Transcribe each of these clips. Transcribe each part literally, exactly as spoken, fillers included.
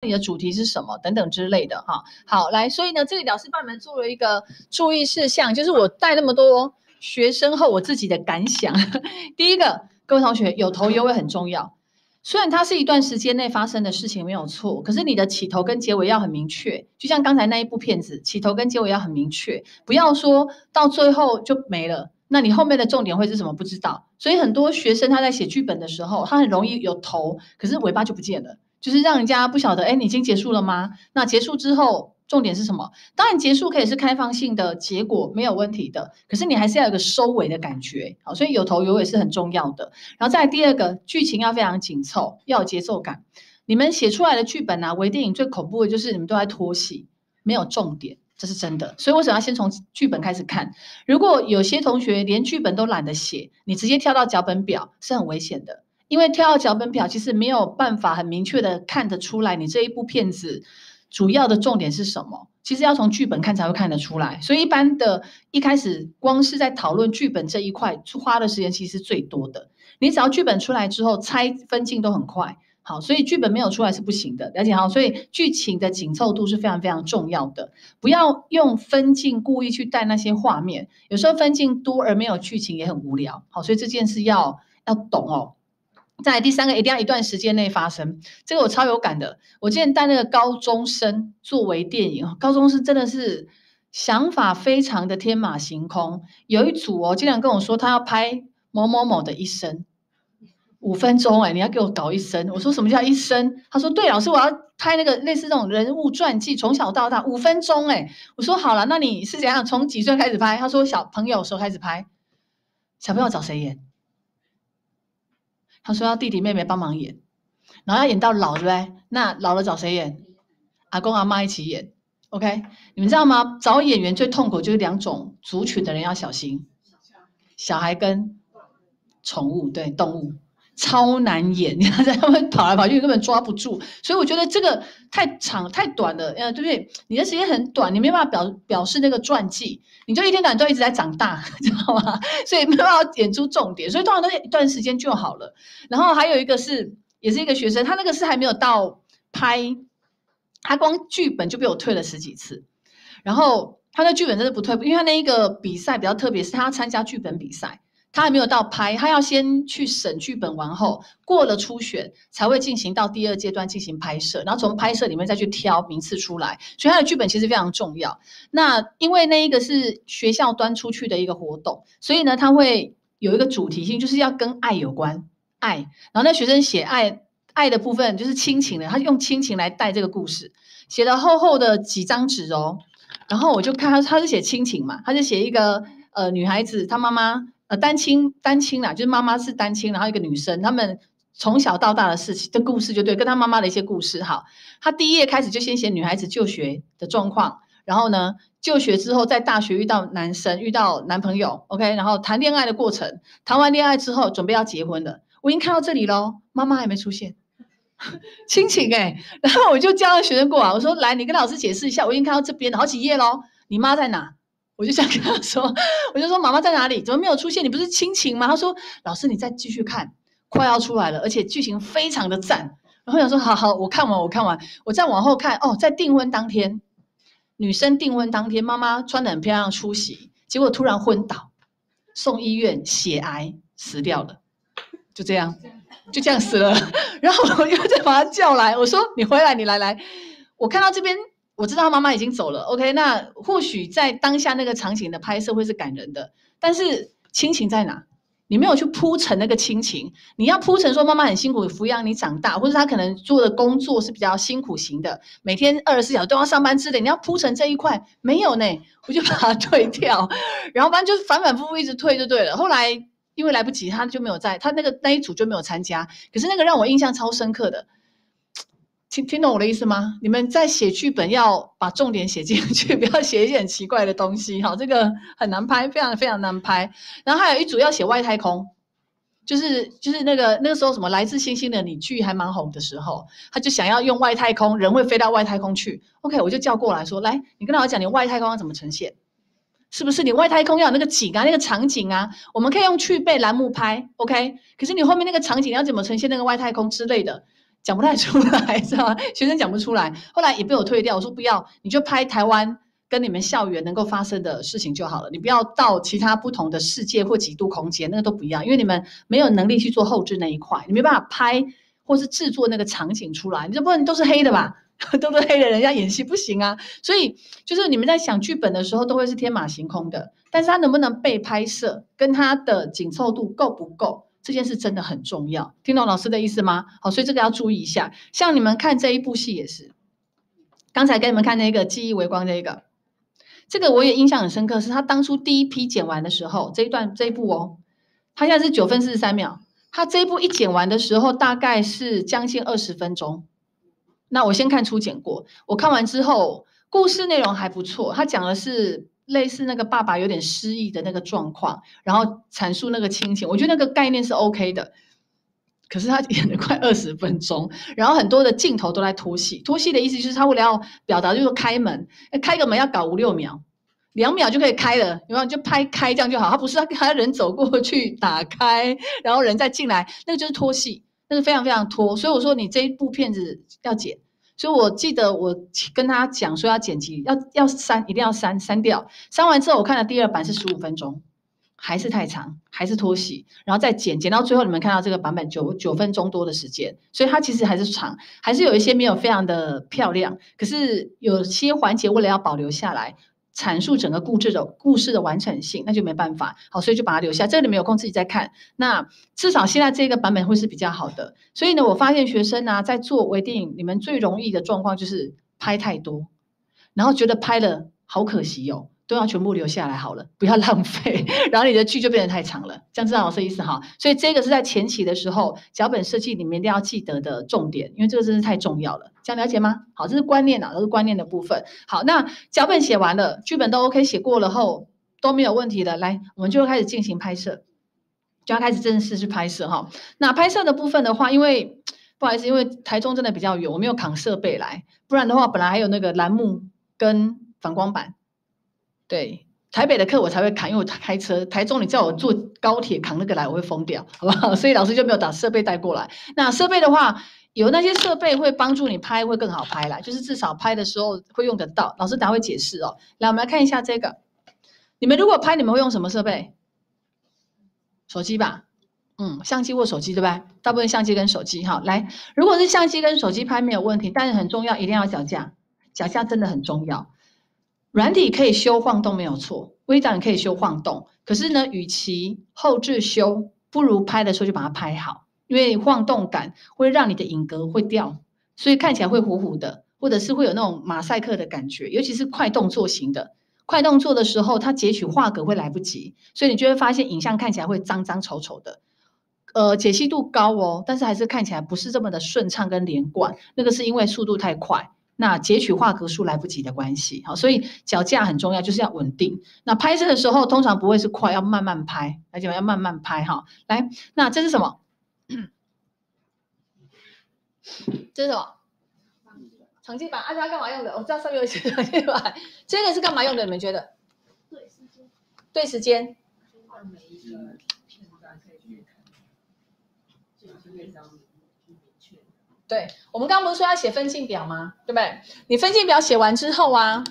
你的主题是什么等等之类的哈。好，来，所以呢，这里老师帮你们做了一个注意事项，就是我带那么多学生后我自己的感想。第一个，各位同学，有头有尾很重要。虽然它是一段时间内发生的事情没有错，可是你的起头跟结尾要很明确，就像刚才那一部片子，起头跟结尾要很明确，不要说到最后就没了。那你后面的重点会是什么？不知道。所以很多学生他在写剧本的时候，他很容易有头，可是尾巴就不见了，就是让人家不晓得，哎，你已经结束了吗？那结束之后，重点是什么？当然结束可以是开放性的结果，没有问题的。可是你还是要有个收尾的感觉，好，所以有头有尾是很重要的。然后再来第二个，剧情要非常紧凑，要有节奏感。你们写出来的剧本啊，微电影最恐怖的就是你们都在拖戏，没有重点。这是真的，所以为什么要先从剧本开始看？如果有些同学连剧本都懒得写，你直接跳到脚本表是很危险的，因为跳到脚本表其实没有办法很明确的看得出来你这一部片子主要的重点是什么。其实要从剧本看才会看得出来，所以一般的一开始光是在讨论剧本这一块花的时间其实是最多的。你只要剧本出来之后，猜分镜都很快。好，所以剧本没有出来是不行的，了解好，所以剧情的紧凑度是非常非常重要的，不要用分镜故意去带那些画面，有时候分镜多而没有剧情也很无聊。好，所以这件事要要懂哦。再来第三个，一定要一段时间内发生，这个我超有感的。我之前带那个高中生作为电影，高中生真的是想法非常的天马行空。有一组哦，竟然跟我说他要拍某某某的一生。五分钟哎、欸，你要给我搞一生？我说什么叫一生？他说对，老师我要拍那个类似这种人物传记，从小到大五分钟哎、欸。我说好了，那你是怎样从几岁开始拍？他说小朋友的时候开始拍。小朋友找谁演？他说要弟弟妹妹帮忙演，然后要演到老对不对？那老了找谁演？阿公阿妈一起演。OK， 你们知道吗？找演员最痛苦就是两种族群的人要小心，小孩跟宠物，对，动物。超难演，你看他们跑来跑去根本抓不住，所以我觉得这个太长太短了，呃，对不对？你的时间很短，你没办法表表示那个传记，你就一天到晚都一直在长大，知道吗？所以没办法演出重点，所以通常都一段时间就好了。然后还有一个是，也是一个学生，他那个是还没有到拍，他光剧本就被我退了十几次，然后他的剧本真的不退，因为他那一个比赛比较特别，是他要参加剧本比赛。他还没有到拍，他要先去审剧本完后，过了初选才会进行到第二阶段进行拍摄，然后从拍摄里面再去挑名次出来，所以他的剧本其实非常重要。那因为那一个是学校端出去的一个活动，所以呢，他会有一个主题性，就是要跟爱有关，爱。然后那学生写爱爱的部分就是亲情的，他用亲情来带这个故事，写了厚厚的几张纸哦。然后我就看他，他是写亲情嘛，他是写一个呃女孩子，她妈妈。呃，单亲单亲啦，就是妈妈是单亲，然后一个女生，他们从小到大的事情的故事就对，跟他妈妈的一些故事。好，他第一页开始就先写女孩子就学的状况，然后呢，就学之后在大学遇到男生，遇到男朋友 ，OK， 然后谈恋爱的过程，谈完恋爱之后准备要结婚了，我已经看到这里咯，妈妈还没出现，亲情哎、欸，然后我就叫学生过来，我说来，你跟老师解释一下，我已经看到这边了好几页咯，你妈在哪？我就想跟他说，我就说妈妈在哪里？怎么没有出现？你不是亲情吗？他说老师你再继续看，快要出来了，而且剧情非常的赞。然后想说好好，我看完我看完，我再往后看哦，在订婚当天，女生订婚当天，妈妈穿得很漂亮出席，结果突然昏倒，送医院血癌死掉了，就这样，就这样死了。然后我又再把他叫来，我说你回来，你来来，我看到这边。我知道他妈妈已经走了 ，OK， 那或许在当下那个场景的拍摄会是感人的，但是亲情在哪？你没有去铺陈那个亲情，你要铺陈说妈妈很辛苦抚养你长大，或者他可能做的工作是比较辛苦型的，每天二十四小时都要上班之类，你要铺陈这一块没有呢，我就把它退掉，然后反正就是反反复复一直退就对了。后来因为来不及，他就没有在，他那个那一组就没有参加，可是那个让我印象超深刻的。听听懂我的意思吗？你们在写剧本要把重点写进去，不要写一些很奇怪的东西。好，这个很难拍，非常非常难拍。然后还有一组要写外太空，就是就是那个那个时候什么来自星星的你剧还蛮红的时候，他就想要用外太空，人会飞到外太空去。OK， 我就叫过来说，来，你跟老师讲，你外太空要怎么呈现？是不是你外太空要有那个景啊，那个场景啊？我们可以用去背栏目拍 ，OK？ 可是你后面那个场景要怎么呈现那个外太空之类的？ 讲不太出来，知道吗？学生讲不出来，后来也被我退掉。我说不要，你就拍台湾跟你们校园能够发生的事情就好了，你不要到其他不同的世界或几度空间，那个都不要，因为你们没有能力去做后置那一块，你没办法拍或是制作那个场景出来，你这不能都是黑的吧？都是黑的，人家演戏不行啊。所以就是你们在想剧本的时候，都会是天马行空的，但是它能不能被拍摄，跟它的紧凑度够不够？这件事真的很重要，听懂老师的意思吗？好，所以这个要注意一下。像你们看这一部戏也是，刚才给你们看那个记忆微光这一个，这个我也印象很深刻，是他当初第一批剪完的时候，这一段这一部哦，他现在是九分四十三秒，他这一部一剪完的时候大概是将近二十分钟。那我先看初剪过，我看完之后，故事内容还不错，他讲的是类似那个爸爸有点失忆的那个状况，然后阐述那个亲情，我觉得那个概念是 OK 的。可是他演了快二十分钟，然后很多的镜头都在拖戏，拖戏的意思就是他为了要表达，就是开门，开个门要搞五六秒，两秒就可以开了，有没有？就拍开这样就好，他不是他人走过去打开，然后人再进来，那个就是拖戏，那是非常非常拖。所以我说你这一部片子要剪。所以我记得我跟他讲说要剪辑，要要删，一定要删删掉。删完之后，我看了第二版是十五分钟，还是太长，还是拖戏，然后再剪，剪到最后你们看到这个版本九九分钟多的时间，所以它其实还是长，还是有一些没有非常的漂亮。可是有些环节为了要保留下来，阐述整个故事的故事的完整性，那就没办法。好，所以就把它留下。这个你们有空自己再看。那至少现在这个版本会是比较好的。所以呢，我发现学生啊，在做微电影，你们最容易的状况就是拍太多，然后觉得拍了好可惜哦，都要全部留下来好了，不要浪费。然后你的剧就变得太长了，这样知道老师意思哈？所以这个是在前期的时候，脚本设计里面一定要记得的重点，因为这个真是太重要了。这样了解吗？好，这是观念啊，都是观念的部分。好，那脚本写完了，剧本都 OK， 写过了后都没有问题了，来，我们就开始进行拍摄，就要开始正式去拍摄哈。那拍摄的部分的话，因为不好意思，因为台中真的比较远，我没有扛设备来，不然的话，本来还有那个栏目跟反光板。对，台北的课我才会扛，因为我开车。台中你叫我坐高铁扛那个来，我会疯掉，好不好？所以老师就没有把设备带过来。那设备的话，有那些设备会帮助你拍会更好拍啦，就是至少拍的时候会用得到。老师等下会解释哦。来，我们来看一下这个，你们如果拍，你们会用什么设备？手机吧。嗯，相机或手机对吧？大部分相机跟手机哈。来，如果是相机跟手机拍没有问题，但是很重要，一定要脚架，脚架真的很重要。软体可以修晃动没有错，微档可以修晃动，可是呢，与其后置修，不如拍的时候就把它拍好，因为晃动感会让你的影格会掉，所以看起来会糊糊的，或者是会有那种马赛克的感觉，尤其是快动作型的。快动作的时候，它截取画格会来不及，所以你就会发现影像看起来会脏脏丑丑的。呃，解析度高哦，但是还是看起来不是这么的顺畅跟连贯，那个是因为速度太快。那截取画格数来不及的关系，好，所以脚架很重要，就是要稳定。那拍摄的时候通常不会是快，要慢慢拍，而且要慢慢拍哈。来，那这是什么？这是什么？场记板，啊，它干嘛用的？我知道上面有写场记板，这个是干嘛用的？你们觉得？对时间。对时间。每一个片段可以去看，就是那张明确。对，我们刚刚不是说要写分镜表吗？对不对？你分镜表写完之后啊，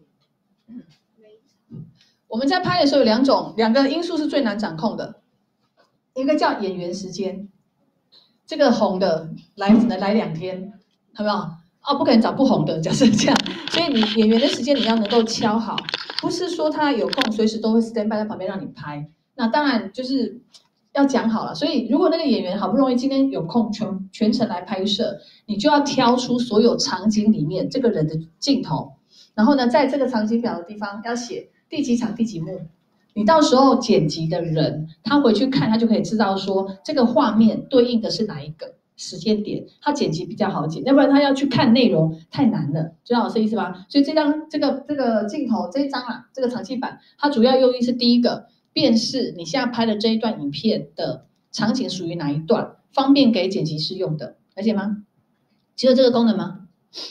我们在拍的时候有两种，两个因素是最难掌控的，一个叫演员时间，这个红的来只能来两天，有没有？哦，不可能找不红的，假设这样，所以你演员的时间你要能够敲好，不是说他有空随时都会 stand by 在旁边让你拍，那当然就是要讲好了。所以如果那个演员好不容易今天有空全全程来拍摄，你就要挑出所有场景里面这个人的镜头，然后呢，在这个场景表的地方要写第几场第几幕。你到时候剪辑的人，他回去看，他就可以知道说这个画面对应的是哪一个时间点，他剪辑比较好剪，要不然他要去看内容太难了，知道我的意思吧？所以这张这个这个镜头这一张啊，这个长期版，它主要用意是第一个，辨识你现在拍的这一段影片的场景属于哪一段，方便给剪辑师用的，了解吗？只有这个功能吗？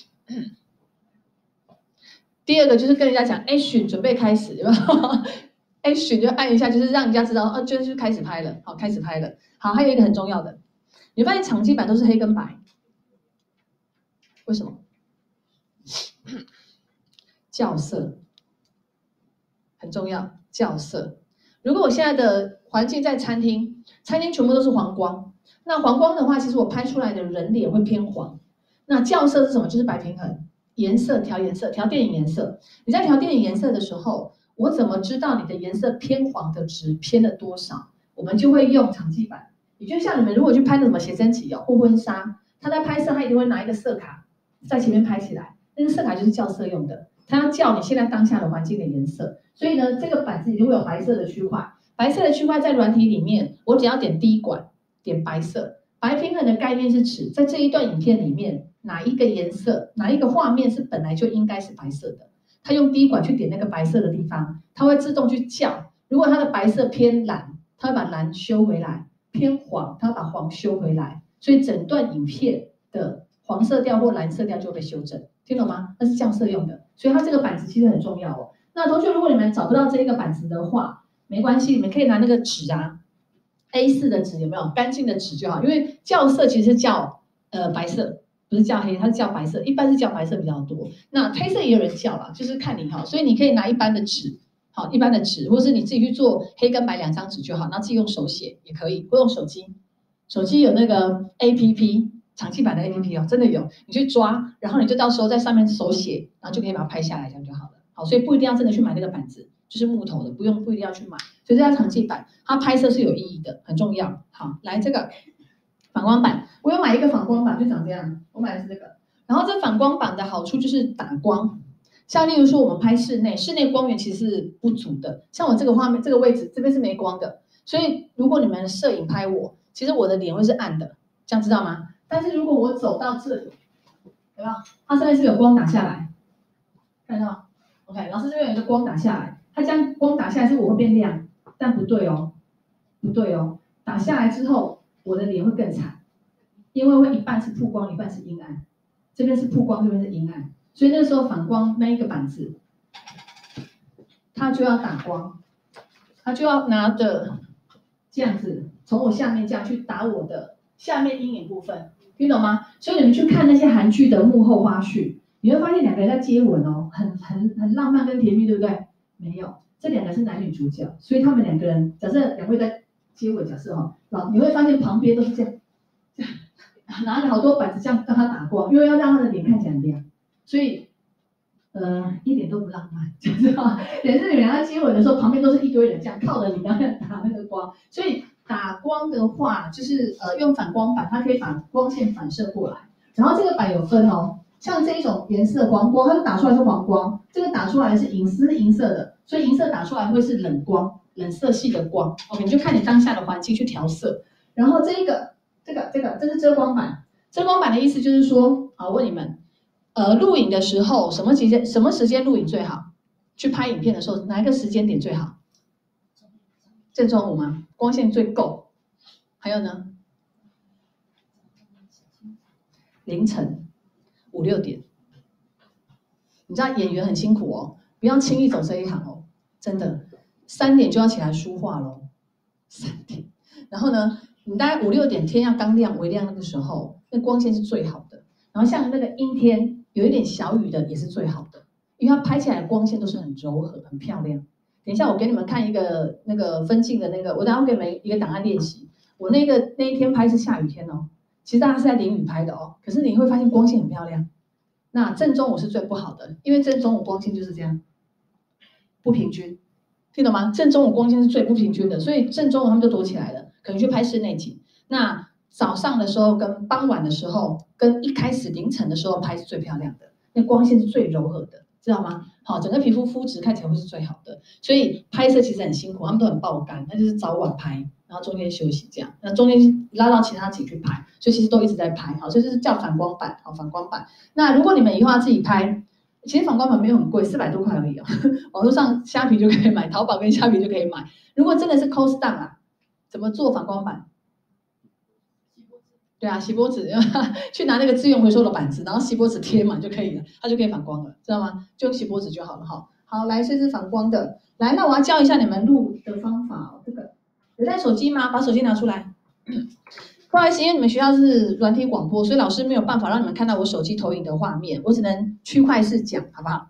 第二个就是跟人家讲 action 准备开始，有没有？action 就按一下，就是让人家知道，哦，就是开始拍了，好，开始拍了。好，还有一个很重要的，你发现场记版都是黑跟白， 为什么？校色很重要，校色。如果我现在的环境在餐厅，餐厅全部都是黄光，那黄光的话，其实我拍出来的人脸会偏黄。那校色是什么？就是白平衡，颜色调颜色，调电影颜色。你在调电影颜色的时候，我怎么知道你的颜色偏黄的值偏了多少？我们就会用场记板。也就像你们如果去拍那什么写真集哦，或婚纱，他在拍摄，他一定会拿一个色卡在前面拍起来，那个色卡就是校色用的，它要校你现在当下的环境的颜色。所以呢，这个板子一定会有白色的区块，白色的区块在软体里面，我只要点第一管，点白色。白平衡的概念是指在这一段影片里面，哪一个颜色，哪一个画面是本来就应该是白色的，它用第一管去点那个白色的地方，它会自动去校。如果它的白色偏蓝，它会把蓝修回来。偏黄，它把黄修回来，所以整段影片的黄色调或蓝色调就被修正，听懂吗？那是校色用的，所以它这个板子其实很重要哦。那同学，如果你们找不到这一个板子的话，没关系，你们可以拿那个纸啊 ，A 四 的纸有没有？干净的纸就好，因为校色其实是校呃白色，不是校黑，它是校白色，一般是校白色比较多。那黑色也有人校啦，就是看你哈，所以你可以拿一般的纸。好，一般的纸，或是你自己去做黑跟白两张纸就好，然后自己用手写也可以，或用手机。手机有那个 A P P 场记版的 A P P 哦，真的有，你去抓，然后你就到时候在上面手写，然后就可以把它拍下来，这样就好了。好，所以不一定要真的去买那个板子，就是木头的，不用不一定要去买。所以这叫场记板，它拍摄是有意义的，很重要。好，来这个反光板，我有买一个反光板，就长这样，我买的是这个。然后这反光板的好处就是打光。像例如说，我们拍室内，室内光源其实是不足的。像我这个画面，这个位置这边是没光的，所以如果你们摄影拍我，其实我的脸会是暗的，这样知道吗？但是如果我走到这里，有没有？它这边是有光打下来，看到吗 ？OK， 老师这边有一个光打下来，它这样光打下来是我会变亮，但不对哦，不对哦，打下来之后我的脸会更惨，因为会一半是曝光，一半是阴暗，这边是曝光，这边是阴暗。所以那时候反光那一个板子，它就要打光，它就要拿着这样子从我下面这样去打我的下面阴影部分，听懂吗？所以你们去看那些韩剧的幕后花絮，你会发现两个人在接吻哦，很很很浪漫跟甜蜜，对不对？没有，这两个是男女主角，所以他们两个人假设两位在接吻，假设哈，老你会发现旁边都是这样，这样拿着好多板子这样让他打光，因为要让他的脸看起来很亮。所以，呃，一点都不浪漫，知道吗？也是你们两个接吻的时候，旁边都是一堆人这样靠着你，然后打那个光。所以打光的话，就是呃用反光板，它可以把光线反射过来。然后这个板有分哦，像这一种颜色黄光，它就打出来是黄光；这个打出来是银丝银色的，所以银色打出来会是冷光、冷色系的光。OK， 你就看你当下的环境去调色。然后这一个、这个、这个，这是遮光板。遮光板的意思就是说，好，我问你们。呃，录影的时候，什么时间什么时间录影最好？去拍影片的时候，哪一个时间点最好？正中午吗？光线最够。还有呢？凌晨五六点。你知道演员很辛苦哦，不要轻易走这一行哦，真的。三点就要起来梳化咯，三点。然后呢，你大概五六点天要刚亮微亮那个时候，那光线是最好的。然后像那个阴天。有一点小雨的也是最好的，因为它拍起来的光线都是很柔和、很漂亮。等一下我给你们看一个那个分镜的那个，我等下会给你们一个档案练习。我那个那一天拍是下雨天哦，其实大家是在淋雨拍的哦，可是你会发现光线很漂亮。那正中午是最不好的，因为正中午光线就是这样不平均，听懂吗？正中午光线是最不平均的，所以正中午他们就躲起来了，可能去拍室内景。那早上的时候跟傍晚的时候跟一开始凌晨的时候拍是最漂亮的，那光线是最柔和的，知道吗？好，整个皮肤肤质看起来会是最好的，所以拍摄其实很辛苦，他们都很爆肝，那就是早晚拍，然后中间休息这样，那中间拉到其他景去拍，所以其实都一直在拍，好，所以这是叫反光板，好，反光板。那如果你们以后要自己拍，其实反光板没有很贵，四百多块而已哦，网络上虾皮就可以买，淘宝跟虾皮就可以买。如果真的是 cost down 啊，怎么做反光板？对啊，锡箔纸去拿那个资源回收的板子，然后锡箔纸贴满就可以了，它就可以反光了，知道吗？就用锡箔纸就好了哈。好，来，这是反光的。来，那我要教一下你们录的方法哦。这个有带手机吗？把手机拿出来。 不好意思，因为你们学校是软体广播，所以老师没有办法让你们看到我手机投影的画面，我只能区块式讲，好不好？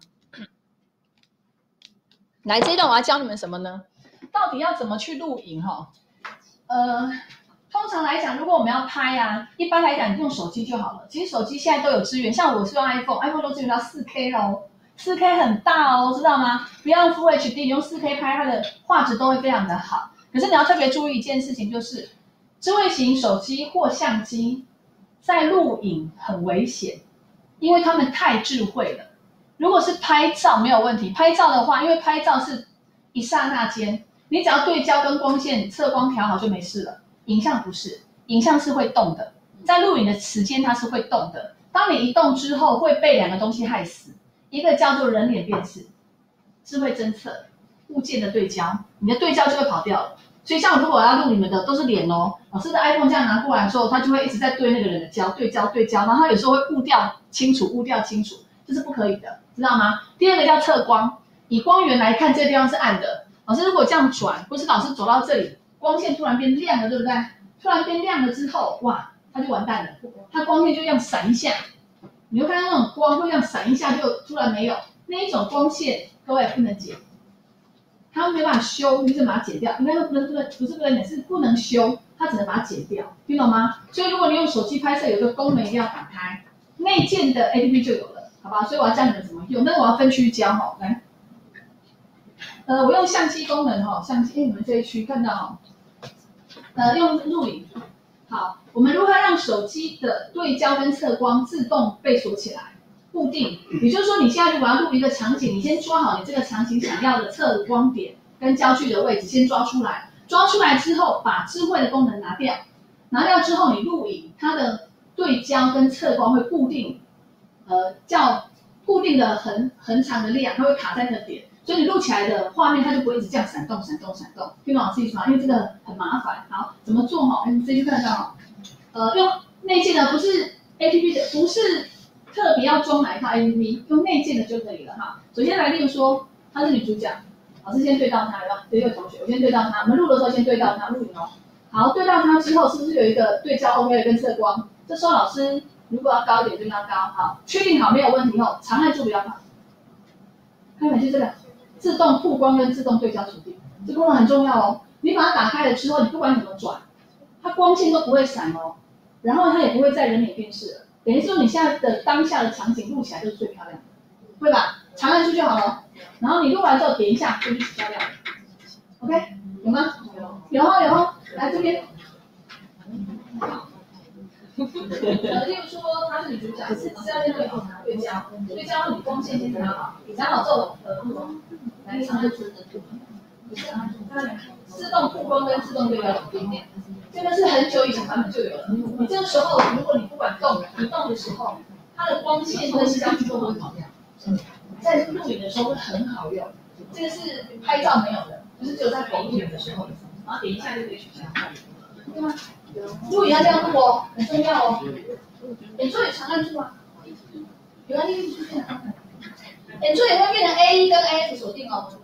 来，这一段我要教你们什么呢？到底要怎么去录影哈？呃，通常来讲，如果我们要拍啊，一般来讲你用手机就好了。其实手机现在都有支援，像我是用 iPhone，iPhone 都支援到 四 K 咯 ，四 K 很大哦，知道吗？不要用 Full H D， 用 四 K 拍，它的画质都会非常的好。可是你要特别注意一件事情，就是智慧型手机或相机在录影很危险，因为它们太智慧了。如果是拍照没有问题，拍照的话，因为拍照是一刹那间，你只要对焦跟光线测光调好就没事了。影像不是，影像是会动的，在录影的时间它是会动的。当你一动之后，会被两个东西害死，一个叫做人脸辨识，智慧侦测物件的对焦，你的对焦就会跑掉了。所以像如果我要录你们的都是脸哦，老师的 iPhone 这样拿过来的时候，他就会一直在对那个人的焦，对焦对焦，然后他有时候会误调清楚，误调清楚，这是不可以的，知道吗？第二个叫测光，以光源来看，这个地方是暗的。老师如果这样转，或是老师走到这里，光线突然变亮了，对不对？突然变亮了之后，哇，它就完蛋了，它光线就这样闪一下，你会看到那种光会这样闪一下就突然没有，那一种光线各位不能解。它没办法修，你只能把它解掉。应该说不能不能不是不能，是不能修，它只能把它解掉，听懂吗？所以如果你用手机拍摄，有一个功能一定要打开，内建的 A P P 就有了，好吧？所以我要教你们怎么用，那我要分区教哈，来，呃，我用相机功能哈，相机，因为你们这一区看到哈，呃，用录影，好，我们如何让手机的对焦跟测光自动被锁起来？固定，也就是说，你现在如果要录一个场景，你先抓好你这个场景想要的测光点跟焦距的位置，先抓出来。抓出来之后，把智慧的功能拿掉，拿掉之后，你录影，它的对焦跟测光会固定，呃，叫固定的很很长的量，它会卡在那个点，所以你录起来的画面它就不会一直这样闪动、闪动、闪动。听懂我意思吗？因为这个很麻烦。好，怎么做哈？你这就看得到，呃，用内建的不是 A P P 的，不是。特别要装哪一套 A P P， 用内建的就可以了哈。首先来，例如说她是女主角，老师先对到她，对吧？这位同学，我先对到她。我们录的时候先对到她，录影哦。好，对到她之后，是不是有一个对焦 OK 跟测光？这时候老师如果要高一点就拉高，好，确定好没有问题后，长按住不要跑。看没？就这个自动曝光跟自动对焦锁定，这功能很重要哦。你把它打开了之后，你不管怎么转，它光线都不会闪哦，然后它也不会再人脸辨识了。等于说你现在的当下的场景录起来就是最漂亮的，会吧？长按住就好了。然后你录完之后点一下，就是漂亮的。OK， 有吗？有哦有哦，来这边。好。呃，例如说她是女主角，是是要先对好对焦，对焦你光线先拿好，拿好之后呃那种来长按住的图，不是啊，自动曝光跟自动对焦有点。这个是很久以前版本就有了。你这个时候，如果你不管动移动的时候，它的光线跟焦距都很好用。在录影的时候会很好用。这个是拍照没有的，就是只有在录影的时候，然后点一下就可以取消。对吗？录影要这样录哦，很重要哦。演奏也长按住啊。有啊，你出现了。演奏也会变成 A 一跟 A F 锁定哦。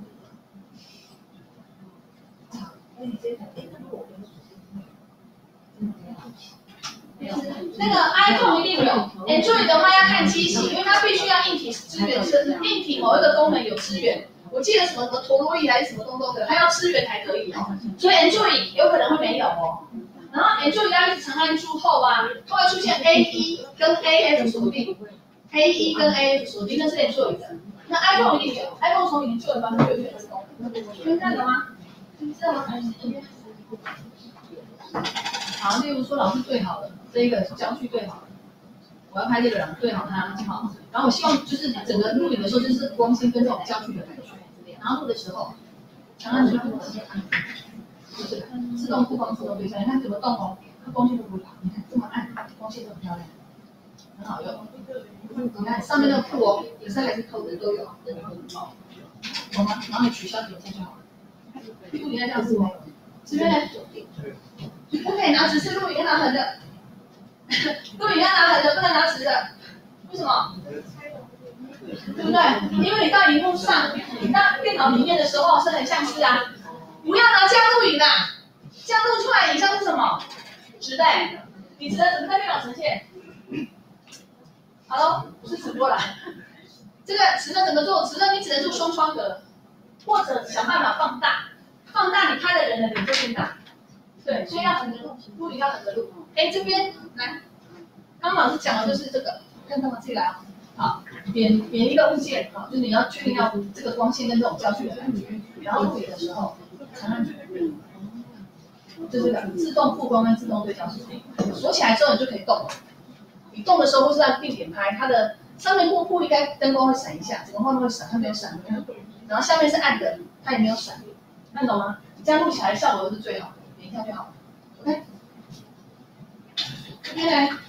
那个 iPhone 一定有 ，Android 的话要看机型，因为它必须要硬体支援，硬体某一个功能有支援。我记得什么什么陀螺仪还是什么东东的，它要支援才可以哦。所以 Android 有可能会没有哦。然后 Android 要一直长按住后啊，它会出现 A 一跟 A F 锁定 ，A 一跟 A F 锁定那是 Android 的。那 iPhone 一定有 ，iPhone 从研究的方面就有这个功能。听得懂吗？知道吗？好，例如说老师对好了，这一个焦距对好了，我要拍这个人对好它，好，然后我希望就是整个录影的时候就是光线跟这种焦距的感觉，然后录的时候，长按住就是自动曝光、自动对焦，你看怎么动哦，它光线都不会跑，你看这么暗，光线都很漂亮，很好用。你看上面那个曝哦，有三个是透的都有，懂吗？然后你取消点下就好了。录影要这样子哦，这边呢？不可以拿直视录影，要拿横的。录影要拿横的，不能拿直的。为什么？对不对？因为你到荧幕上，你到电脑里面的时候是横向式啊。不要拿这样录影啦，这样录出来影像是什么？直的。 你只能怎么在电脑呈现？好喽，不是直播啦。这个尺寸怎么做？尺寸你只能做双窗格，或者想办法放大，放大你拍的人的脸就变大。对，所以要横着录，录影要横着录。哎，这边来，刚刚老师讲的就是这个，看到吗？自己来啊。好，点点一个物件，好，就是你要确定要这个光线跟这种焦距的感觉，然后录影的时候，长按就这个自动曝光跟自动对焦锁定，锁起来之后你就可以动了。你动的时候或是在定点拍，它的上面幕布应该灯光会闪一下，整个画面会闪，它没有闪，然后下面是暗的，它也没有闪，看懂吗？这样录起来效果是最好的，点一下就好了。OK， 这边来，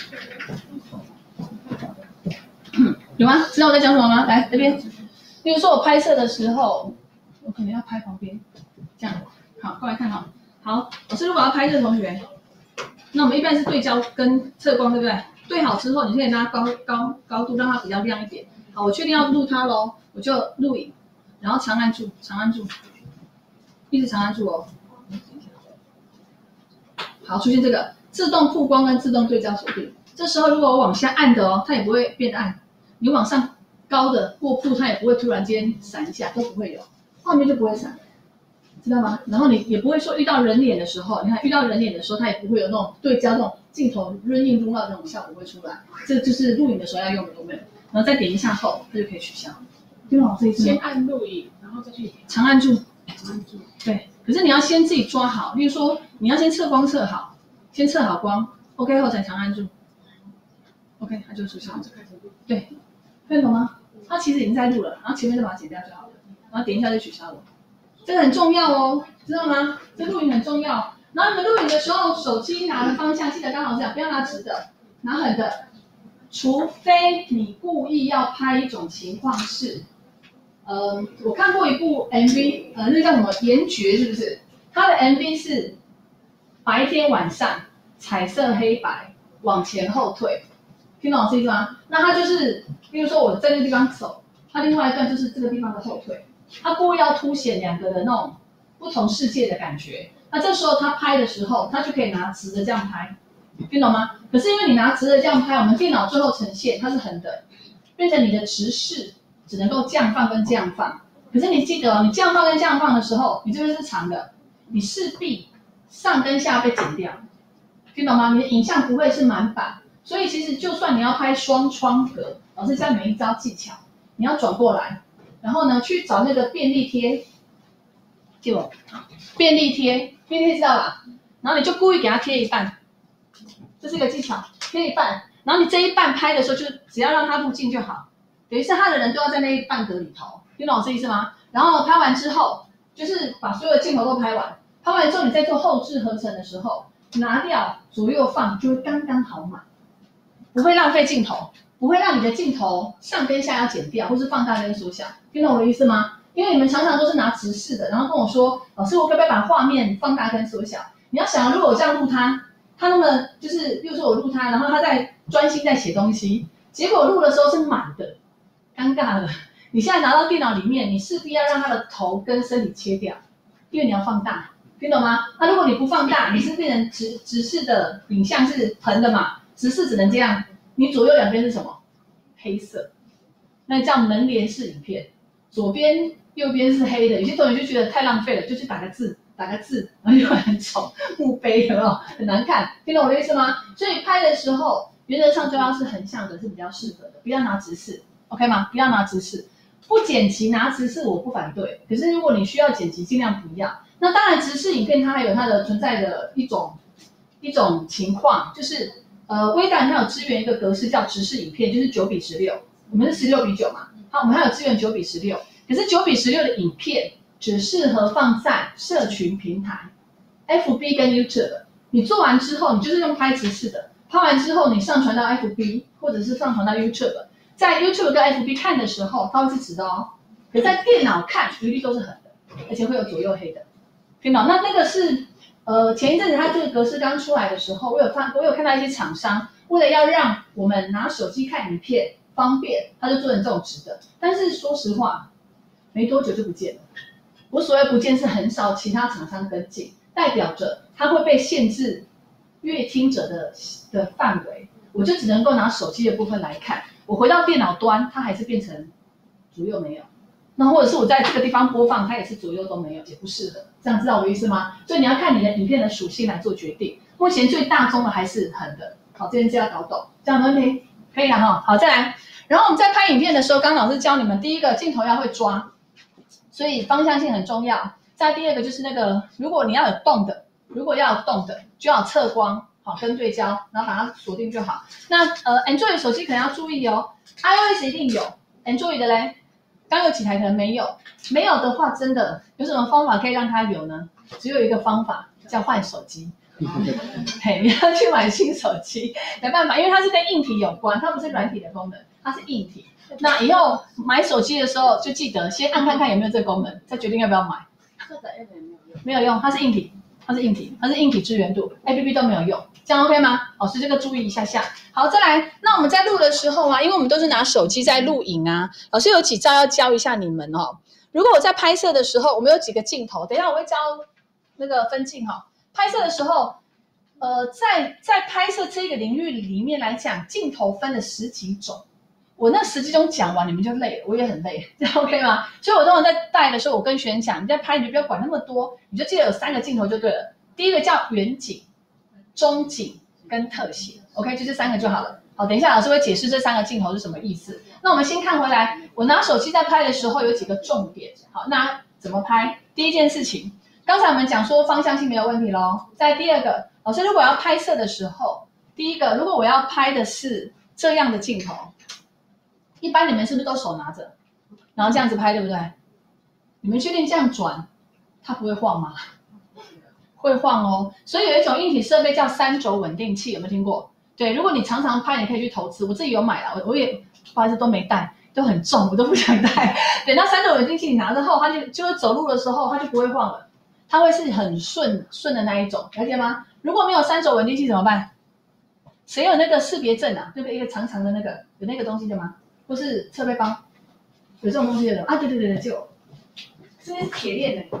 有吗？知道我在讲什么吗？来这边，比如说我拍摄的时候，我可能要拍旁边，这样，好，过来看哈。好，老师如果要拍这个同学，那我们一般是对焦跟测光，对不对？对好之后，你可以拉高高高度，让它比较亮一点。好，我确定要录它喽，我就录影，然后长按住，长按住，一直长按住哦。好，出现这个自动曝光跟自动对焦锁定。这时候如果我往下按的哦，它也不会变暗；你往上高的过曝，它也不会突然间闪一下，都不会有，画面就不会闪。知道吗？然后你也不会说遇到人脸的时候，你看遇到人脸的时候，它也不会有那种对焦那种镜头润印入到那种效果会出来。这就是录影的时候要用的，有没有？然后再点一下后，它就可以取消。听懂这意思吗？ 先按录影，然后再去点长按住。 长按住。 对，可是你要先自己抓好，例如说你要先测光测好，先测好光 ，OK 后才长按住。OK， 它就出现了。对，听懂吗？它其实已经在录了，然后前面就把它剪掉就好了，然后点一下就取消了。这个很重要哦，知道吗？这录影很重要。然后你们录影的时候，手机拿的方向记得刚好这样，不要拿直的，拿横的。除非你故意要拍一种情况是，呃，我看过一部 M V， 呃，那叫什么《岩绝》是不是？它的 M V 是白天晚上彩色黑白往前后退，听懂我意思吗？那它就是，比如说我在这个地方走，它另外一段就是这个地方的后退。他故意要凸显两个的那种不同世界的感觉，那这时候他拍的时候，他就可以拿直的这样拍，听懂吗？可是因为你拿直的这样拍，我们电脑最后呈现它是横的，变成你的直视只能够这样放跟这样放。可是你记得哦，你这样放跟这样放的时候，你这边是长的，你势必上跟下被剪掉，听懂吗？你的影像不会是满版，所以其实就算你要拍双窗格，老师教你们一招技巧，你要转过来。然后呢，去找那个便利贴，记我，便利贴，便利贴知道吧？然后你就故意给它贴一半，这是一个技巧，贴一半。然后你这一半拍的时候，就只要让它入镜就好，等于是他的人都要在那一半格里头，听懂我这意思吗？然后拍完之后，就是把所有的镜头都拍完，拍完之后你再做后置合成的时候，拿掉左右放就会刚刚好满，不会浪费镜头。不会让你的镜头上跟下要剪掉，或是放大跟缩小，听懂我的意思吗？因为你们常常都是拿直视的，然后跟我说，老师，我可不可以把画面放大跟缩小？你要想，如果我这样录他，他那么就是，比如说我录他，然后他在专心在写东西，结果录的时候是满的，尴尬了。你现在拿到电脑里面，你势必要让他的头跟身体切掉，因为你要放大，听懂吗？那如果你不放大，你是变成直直视的影像是横的嘛，直视只能这样。你左右两边是什么？黑色，那叫门帘式影片，左边右边是黑的。有些同学就觉得太浪费了，就去打个字，打个字，然后就会很丑，墓碑有没有？很难看，听懂我的意思吗？所以拍的时候，原则上就要是横向的，是比较适合的，不要拿直视 ，OK 吗？不要拿直视，不剪辑拿直视我不反对，可是如果你需要剪辑，尽量不要。那当然，直视影片它还有它的存在的一种一种情况，就是。呃，微软它有支援一个格式叫直视影片，就是九比十六，我们是十六比九嘛。好，我们还有支援九比十六，可是九比十六的影片只适合放在社群平台 ，F B 跟 YouTube。你做完之后，你就是用拍直视的，拍完之后你上传到 F B 或者是上传到 YouTube， 在 YouTube 跟 F B 看的时候，它会是直的哦，可在电脑看一律都是横的，而且会有左右黑的，听懂？那那个是。呃，前一阵子它这个格式刚出来的时候，我有看，我有看到一些厂商为了要让我们拿手机看影片方便，他就做成这种直的。但是说实话，没多久就不见了。我所谓不见是很少其他厂商跟进，代表着它会被限制阅听者的的范围，我就只能够拿手机的部分来看。我回到电脑端，它还是变成左右没有。那或者是我在这个地方播放，它也是左右都没有，也不适合。这样知道我的意思吗？所以你要看你的影片的属性来做决定。目前最大宗的还是横的，好，这件事要搞懂。这样没问题，可以了哈。好，再来。然后我们在拍影片的时候，刚刚老师教你们，第一个镜头要会抓，所以方向性很重要。再第二个就是那个，如果你要有动的，如果要有动的，就要有侧光，好跟对焦，然后把它锁定就好。那呃 ，Android 手机可能要注意哦 ，iOS 一定有 ，Android 的嘞。刚有几台可能没有，没有的话，真的有什么方法可以让它有呢？只有一个方法，叫换手机。嘿，你要去买新手机，没办法，因为它是跟硬体有关，它不是软体的功能，它是硬体。那以后买手机的时候，就记得先按看看有没有这个功能，再决定要不要买。没有用，它是硬体，它是硬体，它是硬体支援度 ，A P P 都没有用，这样 OK 吗？老师这个注意一下下。好，再来，那我们在录的时候啊，因为我们都是拿手机在录影啊，老师有几招要教一下你们哦。如果我在拍摄的时候，我们有几个镜头，等一下我会教那个分镜哈、哦。拍摄的时候，呃，在在拍摄这个领域里面来讲，镜头分了十几种。我那十几种讲完，你们就累了，我也很累，这样 OK 吗？所以我通常在带的时候，我跟学员讲，你在拍你就不要管那么多，你就记得有三个镜头就对了。第一个叫远景、中景跟特写 ，OK， 就这三个就好了。好，等一下老师会解释这三个镜头是什么意思。那我们先看回来，我拿手机在拍的时候有几个重点。好，那怎么拍？第一件事情，刚才我们讲说方向性没有问题咯。再第二个，老师如果要拍摄的时候，第一个，如果我要拍的是这样的镜头。一般你们是不是都手拿着，然后这样子拍，对不对？你们确定这样转，它不会晃吗？会晃哦。所以有一种硬体设备叫三轴稳定器，有没有听过？对，如果你常常拍，你可以去投资。我自己有买了，我我也不好意思都没带，都很重，我都不想带。对，那三轴稳定器你拿着后，它就就是走路的时候，它就不会晃了，它会是很顺顺的那一种，了解吗？如果没有三轴稳定器怎么办？谁有那个识别证啊？对不对？一个长长的那个，有那个东西的吗？或是侧背包，有这种东西的啊？对对对对，就有，这是铁链的，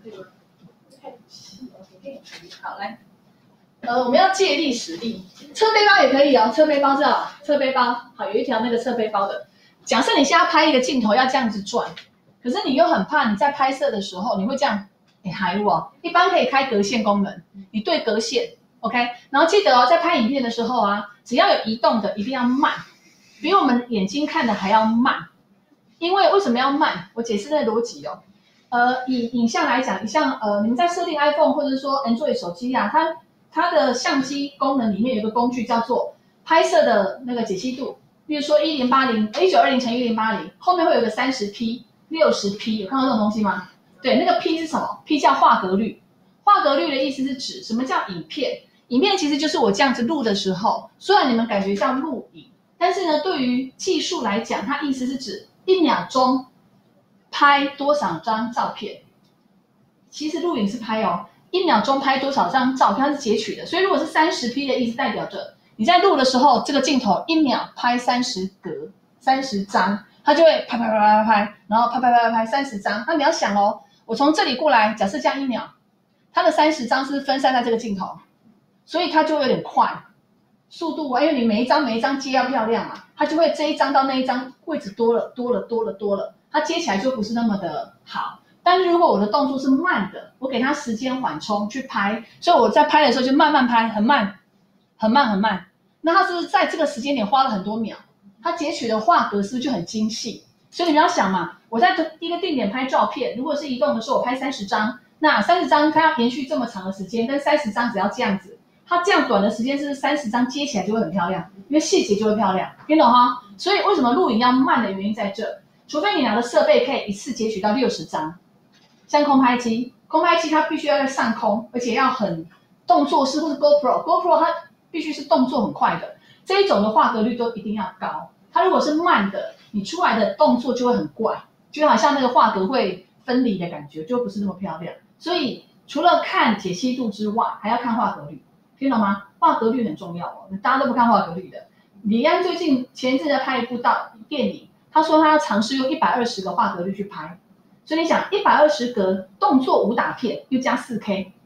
好来，呃，我们要借力使力，侧背包也可以哦，侧背包知道吧？侧背包好，有一条那个侧背包的。假设你现在拍一个镜头要这样子转，可是你又很怕你在拍摄的时候你会这样，哎，海路哦，一般可以开格线功能，你对格线 ，OK， 然后记得哦，在拍影片的时候啊，只要有移动的一定要慢。比我们眼睛看的还要慢，因为为什么要慢？我解释那个逻辑哦。呃，以影像来讲，像呃，你们在设定 iPhone 或者是说 Android 手机啊，它它的相机功能里面有一个工具叫做拍摄的那个解析度，比如说一零八零、一九二零乘一零八零，后面会有个三十 P、六十 P， 有看到这种东西吗？对，那个 P 是什么 ？P 叫画格率。画格率的意思是指什么叫影片？影片其实就是我这样子录的时候，虽然你们感觉叫录影。但是呢，对于技术来讲，它意思是指一秒钟拍多少张照片。其实录影是拍哦，一秒钟拍多少张照片，它是截取的。所以如果是三十 P 的意思，代表着你在录的时候，这个镜头一秒拍三十格、三十张，它就会拍拍拍拍拍，然后拍拍拍拍拍三十张。那你要想哦，我从这里过来，假设这样一秒，它的三十张是分散在这个镜头，所以它就有点快。速度啊，因为你每一张每一张接要漂亮嘛，它就会这一张到那一张位置多了多了多了多了，它接起来就不是那么的好。但是如果我的动作是慢的，我给它时间缓冲去拍，所以我在拍的时候就慢慢拍，很慢，很慢很慢。那它是不是在这个时间点花了很多秒？它截取的画格是不是就很精细？所以你们要想嘛，我在一个定点拍照片，如果是移动的时候，我拍三十张，那三十张它要延续这么长的时间，跟三十张只要这样子。它这样短的时间是不是三十张接起来就会很漂亮？因为细节就会漂亮，听懂哈？所以为什么录影要慢的原因在这，除非你拿的设备可以一次截取到六十张，像空拍机，空拍机它必须要在上空，而且要很动作是或是 GoPro，GoPro 它必须是动作很快的，这一种的画格率都一定要高。它如果是慢的，你出来的动作就会很怪，就好像那个画格会分离的感觉，就不是那么漂亮。所以除了看解析度之外，还要看画格率。听懂吗？画格率很重要哦，大家都不看画格率的。李安最近前一阵在拍一部到电影，他说他要尝试用一百二十个画格率去拍，所以你想一百二十格动作武打片又加 四 K，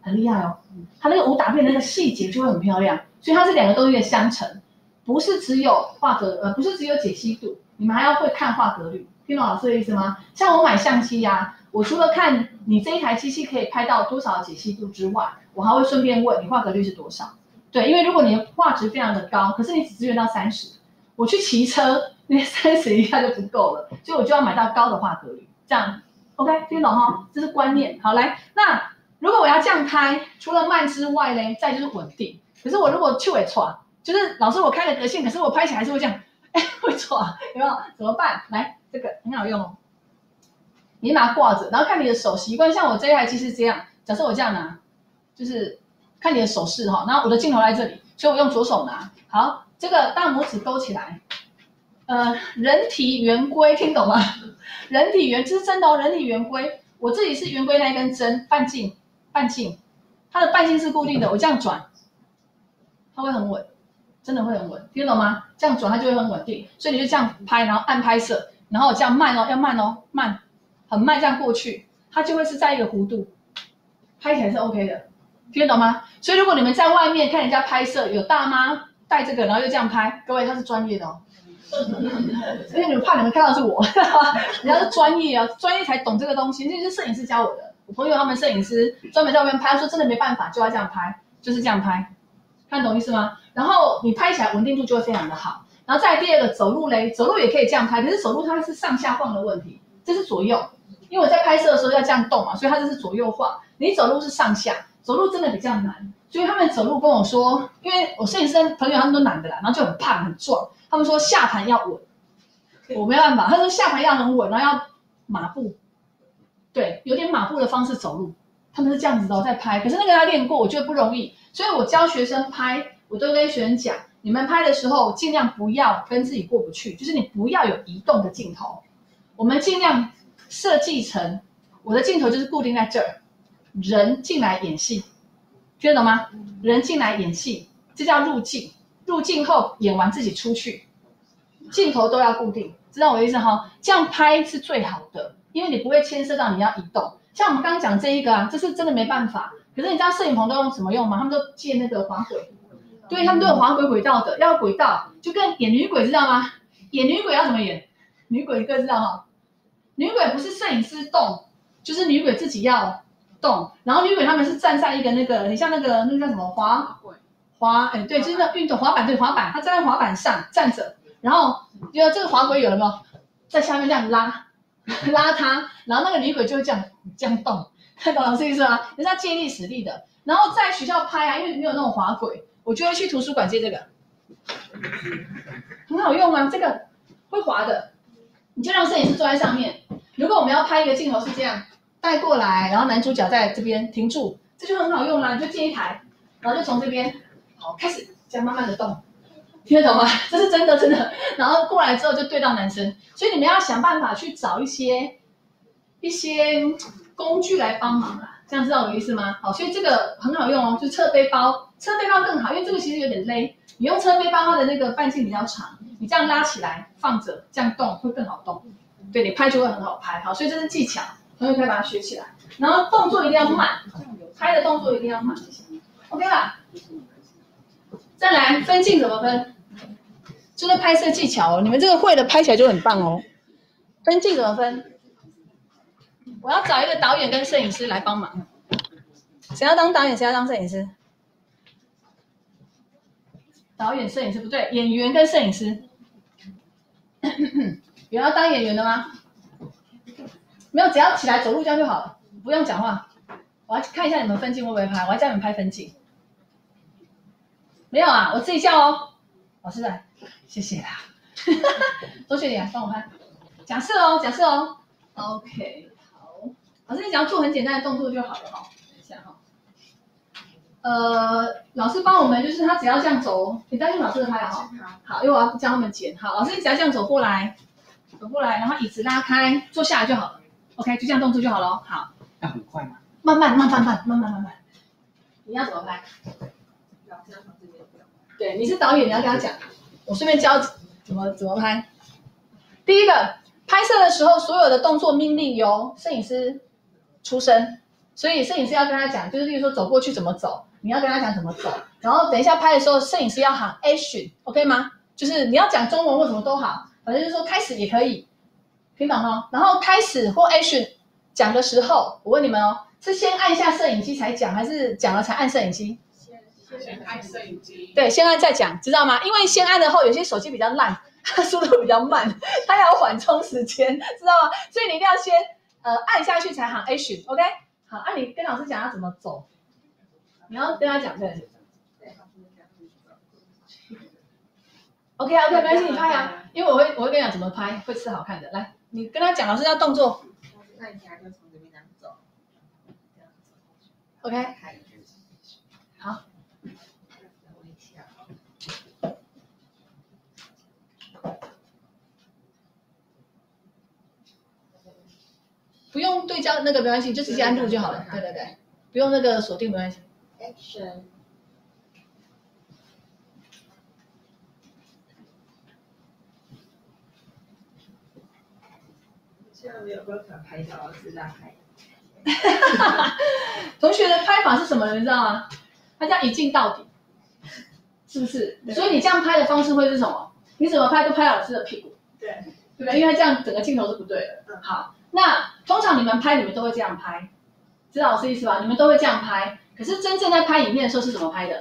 很厉害哦。它那个武打片那个细节就会很漂亮，所以它是两个东西的相乘，不是只有画格呃，不是只有解析度，你们还要会看画格率，听懂老师的意思吗？像我买相机呀、啊，我除了看你这一台机器可以拍到多少解析度之外，我还会顺便问你画格率是多少。对，因为如果你的画质非常的高，可是你只支援到三十，我去骑车那三十一下就不够了，所以我就要买到高的画格率，这样 OK 听懂哈？这是观念。好，来，那如果我要这样拍，除了慢之外呢，再就是稳定。可是我如果去尾错，就是老师我开了格线，可是我拍起来还是会这样，哎，会错，有没有？怎么办？来，这个很好用哦，你把它挂着，然后看你的手习惯。像我这一台机是这样，假设我这样拿，就是看你的手势哈，然后我的镜头在这里，所以我用左手拿。好，这个大拇指勾起来。呃，人体圆规听懂吗？人体圆，这是真的哦，人体圆规。我自己是圆规那一根针，半径，半径，它的半径是固定的。我这样转，它会很稳，真的会很稳，听得懂吗？这样转它就会很稳定，所以你就这样拍，然后按拍摄，然后这样慢哦，要慢哦，慢，很慢这样过去，它就会是在一个弧度，拍起来是 OK 的，听得懂吗？所以如果你们在外面看人家拍摄，有大妈带这个，然后就这样拍，各位他是专业的哦。因为你们怕你们看到是我，人家是专业啊，专业才懂这个东西，这是摄影师教我的。我朋友他们摄影师专门在外面拍，说真的没办法，就要这样拍，就是这样拍，看懂意思吗？然后你拍起来稳定度就会非常的好。然后再来第二个走路嘞，走路也可以这样拍，可是走路它是上下晃的问题，这是左右，因为我在拍摄的时候要这样动嘛，所以它这是左右晃。你走路是上下，走路真的比较难，所以他们走路跟我说，因为我摄影师朋友他们都男的啦，然后就很胖很壮。他们说下盘要稳，我没办法。他说下盘要很稳，然后要马步，对，有点马步的方式走路。他们是这样子的、哦、在拍，可是那个要练过，我觉得不容易。所以我教学生拍，我都跟学生讲，你们拍的时候尽量不要跟自己过不去，就是你不要有移动的镜头。我们尽量设计成我的镜头就是固定在这儿，人进来演戏，听得懂吗？人进来演戏，这叫入镜。入镜后演完自己出去，镜头都要固定，知道我的意思哈？这样拍是最好的，因为你不会牵涉到你要移动。像我们刚刚讲这一个啊，这是真的没办法。可是你知道摄影棚都用什么用吗？他们都借那个滑轨，对他们都有滑轨轨道的，要轨道就跟演女鬼知道吗？演女鬼要怎么演？女鬼各位知道哈？女鬼不是摄影师动，就是女鬼自己要动，然后女鬼他们是站在一个那个很像那个那个叫什么滑轨。滑，哎，对，就是那运动滑板，对，滑板，他站在滑板上站着，然后就这个滑轨有了没有？在下面这样拉，拉它，然后那个女鬼就会这样这样动，看懂老师意思吗？就是要借力使力的。然后在学校拍啊，因为没有那种滑轨，我就会去图书馆借这个，很好用啊，这个会滑的，你就让摄影师坐在上面。如果我们要拍一个镜头是这样带过来，然后男主角在这边停住，这就很好用啦，你就借一台，然后就从这边。好，开始这样慢慢的动，听得懂吗？这是真的真的。然后过来之后就对到男生，所以你们要想办法去找一些一些工具来帮忙啦，这样知道我的意思吗？好，所以这个很好用哦，就侧背包，侧背包更好，因为这个其实有点勒，你用侧背包它的那个半径比较长，你这样拉起来放着，这样动会更好动，对你拍就会很好拍。好，所以这是技巧，同学可以把它学起来，然后动作一定要慢，拍的动作一定要慢 ，OK 啦。再来分镜怎么分？就是拍摄技巧哦，你们这个会的拍起来就很棒哦。分镜怎么分？我要找一个导演跟摄影师来帮忙。谁要当导演？谁要当摄影师？导演、摄影师不对，演员跟摄影师。有要当演员的吗？没有，只要起来走路这样就好了，不用讲话。我要看一下你们分镜会不会拍，我要叫你们拍分镜。没有啊，我自己叫哦。老师来，谢谢啦。周学姐帮我拍。假设哦，假设哦。OK， 好。老师，你只要做很简单的动作就好了哈、哦。等一下哈、哦。呃，老师帮我们就是他只要这样走，你再用老师的拍哈。好，因为我要教他们剪。好，老师你只要这样走过来，走过来，然后椅子拉开，坐下来就好了。OK， 就这样动作就好了。好。 要很快吗？ 慢慢慢慢慢慢慢慢慢。你要怎么拍？对，你是导演，你要跟他讲，我顺便教怎么怎么拍。第一个，拍摄的时候所有的动作命令由摄影师出声， 所以摄影师要跟他讲，就是例如说走过去怎么走，你要跟他讲怎么走，然后等一下拍的时候，摄影师要喊 action，OK 吗？就是你要讲中文或什么都好，反正就是说开始也可以，听懂哦？然后开始或 action 讲的时候，我问你们哦，是先按下摄影机才讲，还是讲了才按摄影机？ 先按摄影机。 对，先按再讲，知道吗？因为先按的后，有些手机比较烂，它速度比较慢，它要缓冲时间，知道吗？所以你一定要先呃按下去才喊 action，OK？、Okay? 好，按、啊、你跟老师讲要怎么走，你要跟他讲对。OK OK， 没关系，你拍啊，因为我会我会跟你讲怎么拍，会是好看的。来，你跟他讲，老师要动作。 那你现在就从这边这样走 ，OK， 好。不用对焦那个没关系，就直接按录就好了。对对对，不用那个锁定没关系。 Action。现在没有办法拍照，是在拍。 同学的拍法是什么？你知道吗？他叫一镜到底，是不是？所以你这样拍的方式会是什么？你怎么拍都拍老师的屁股， 对， 对不对？因为他这样整个镜头是不对的。嗯，好。那通常你们拍，你们都会这样拍，知道老师意思吧？你们都会这样拍。可是真正在拍影片的时候是怎么拍的？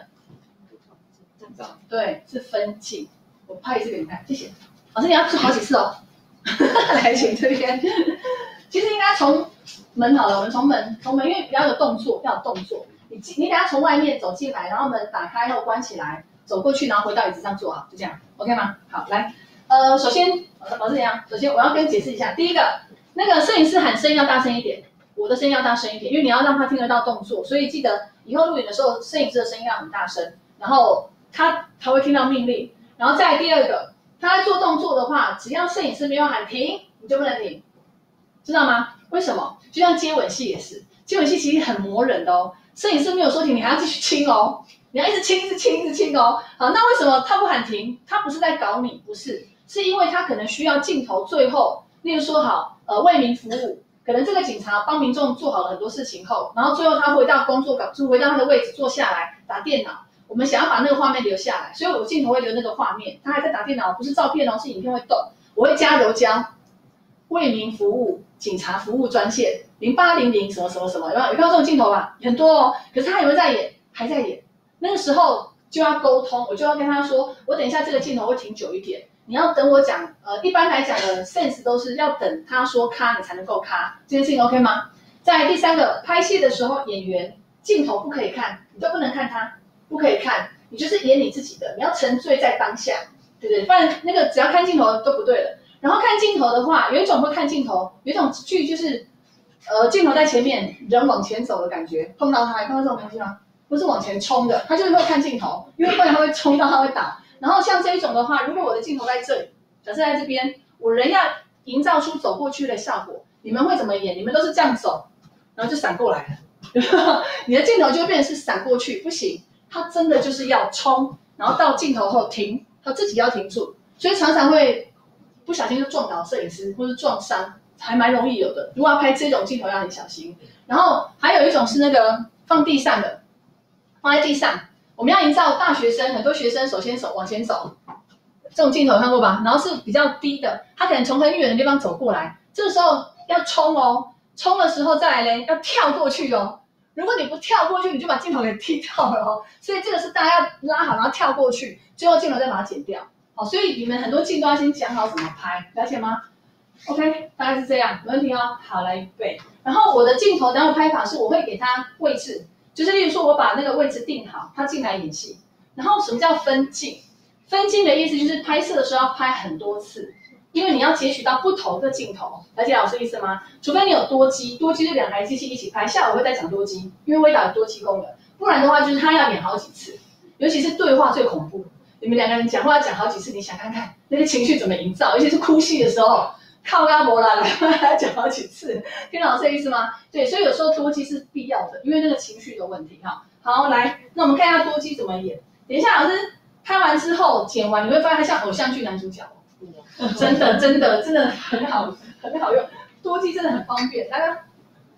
对，是分镜。我拍一次给你看，谢谢。老师，你要做好几次哦。来，请这边。其实应该从门好了，我们从门，从门，因为比较有动作，要有动作。你你等下从外面走进来，然后门打开后关起来，走过去，然后回到椅子上坐好，就这样 ，OK 吗？好，来，呃，首先，老师怎样？首先我要跟你解释一下，第一个，那个摄影师喊声音要大声一点，我的声音要大声一点，因为你要让他听得到动作，所以记得以后录影的时候，摄影师的声音要很大声，然后他才会听到命令。然后再来第二个，他在做动作的话，只要摄影师没有喊停，你就不能停，知道吗？为什么？就像接吻戏也是，接吻戏其实很磨人的哦。摄影师没有说停，你还要继续亲哦，你要一直亲，一直亲，一直亲哦。好，那为什么他不喊停？他不是在搞你，不是，是因为他可能需要镜头最后，例如说好，呃，为民服务，可能这个警察帮民众做好了很多事情后，然后最后他回到工作岗，就回到他的位置坐下来打电脑。我们想要把那个画面留下来，所以我镜头会留那个画面，他还在打电脑，不是照片哦，是影片会动。我会加柔焦，为民服务，警察服务专线零八零零什么什么什么，有没有？有看到这种镜头吧？很多哦。可是他有没有在演？还在演。那个时候就要沟通，我就要跟他说，我等一下这个镜头会停久一点，你要等我讲。呃，一般来讲的 sense 都是要等他说咔，你才能够咔。这件事情 OK 吗？再来第三个，拍戏的时候演员镜头不可以看，你就不能看他。不可以看，你就是演你自己的，你要沉醉在当下，对不对？不然那个只要看镜头都不对了。然后看镜头的话，有一种会看镜头，有一种剧就是，呃，镜头在前面，人往前走的感觉，碰到他，看到这种东西吗？不是往前冲的，他就是会看镜头，因为不然他会冲到，他会倒。然后像这一种的话，如果我的镜头在这里，假设在这边，我人要营造出走过去的效果，你们会怎么演？你们都是这样走，然后就闪过来了，你的镜头就会变成是闪过去，不行。他真的就是要冲，然后到镜头后停，他自己要停住，所以常常会不小心就撞倒摄影师或是撞伤，还蛮容易有的。如果要拍这种镜头要很小心。然后还有一种是那个放地上的，放在地上，我们要营造大学生，很多学生首先手往前走，这种镜头有看过吧？然后是比较低的，他可能从很远的地方走过来，这个时候要冲哦，冲的时候再来嘞，要跳过去哦。如果你不跳过去，你就把镜头给踢掉了哦。所以这个是大家要拉好，然后跳过去，最后镜头再把它剪掉。好，所以你们很多镜都要先讲好怎么拍，了解吗 ？OK， 大概是这样，没问题哦。好，来预备。然后我的镜头，然后拍法是我会给他位置，就是例如说我把那个位置定好，他进来演戏。然后什么叫分镜？分镜的意思就是拍摄的时候要拍很多次。因为你要截取到不同的镜头，了解老师意思吗？除非你有多机，多机就两台机器一起拍。下午我会再讲多机，因为微导有多机功能。不然的话，就是他要演好几次，尤其是对话最恐怖。你们两个人讲话要讲好几次，你想看看那个情绪怎么营造，尤其是哭戏的时候，靠阿伯啦，还要讲好几次，听懂老师的意思吗？对，所以有时候多机是必要的，因为那个情绪的问题哈。好，来，那我们看一下多机怎么演。等一下老师拍完之后剪完，你会发现他像偶像剧男主角。真的真的真的很好很好用，多机真的很方便。大家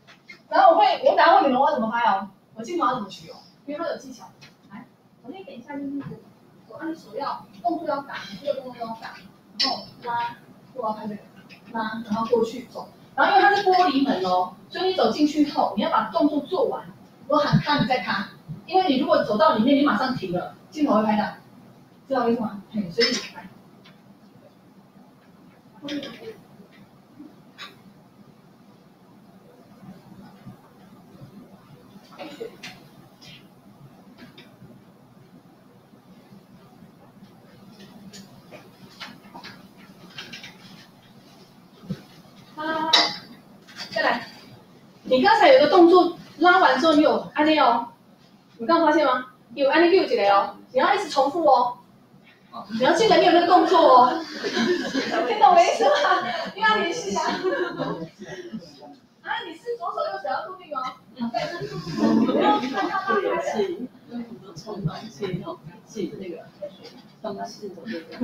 然后我会，我等下问你们我要怎么拍哦，我镜头要怎么取哦，因为它有技巧。来，我先给一下就是，我按手要动作要打，这个动作要打，然后拉，我要拍这个，拉，然后过去走。然后因为它是玻璃门哦，所以你走进去后，你要把动作做完。我喊咔，你再咔，因为你如果走到里面，你马上停了，镜头会拍到，知道我意思吗？嘿，所以来。啊，再来，你刚才有个动作拉完之后，你有按钮哦，你刚刚发现吗？有按钮几个哦，你要一直重复哦。你要记得你有那个动作哦，听懂我意思吗？你要联系啊。啊，你是左手右手要固定哦。不要看他拉开的。 充满气哦，气那个东西的那个。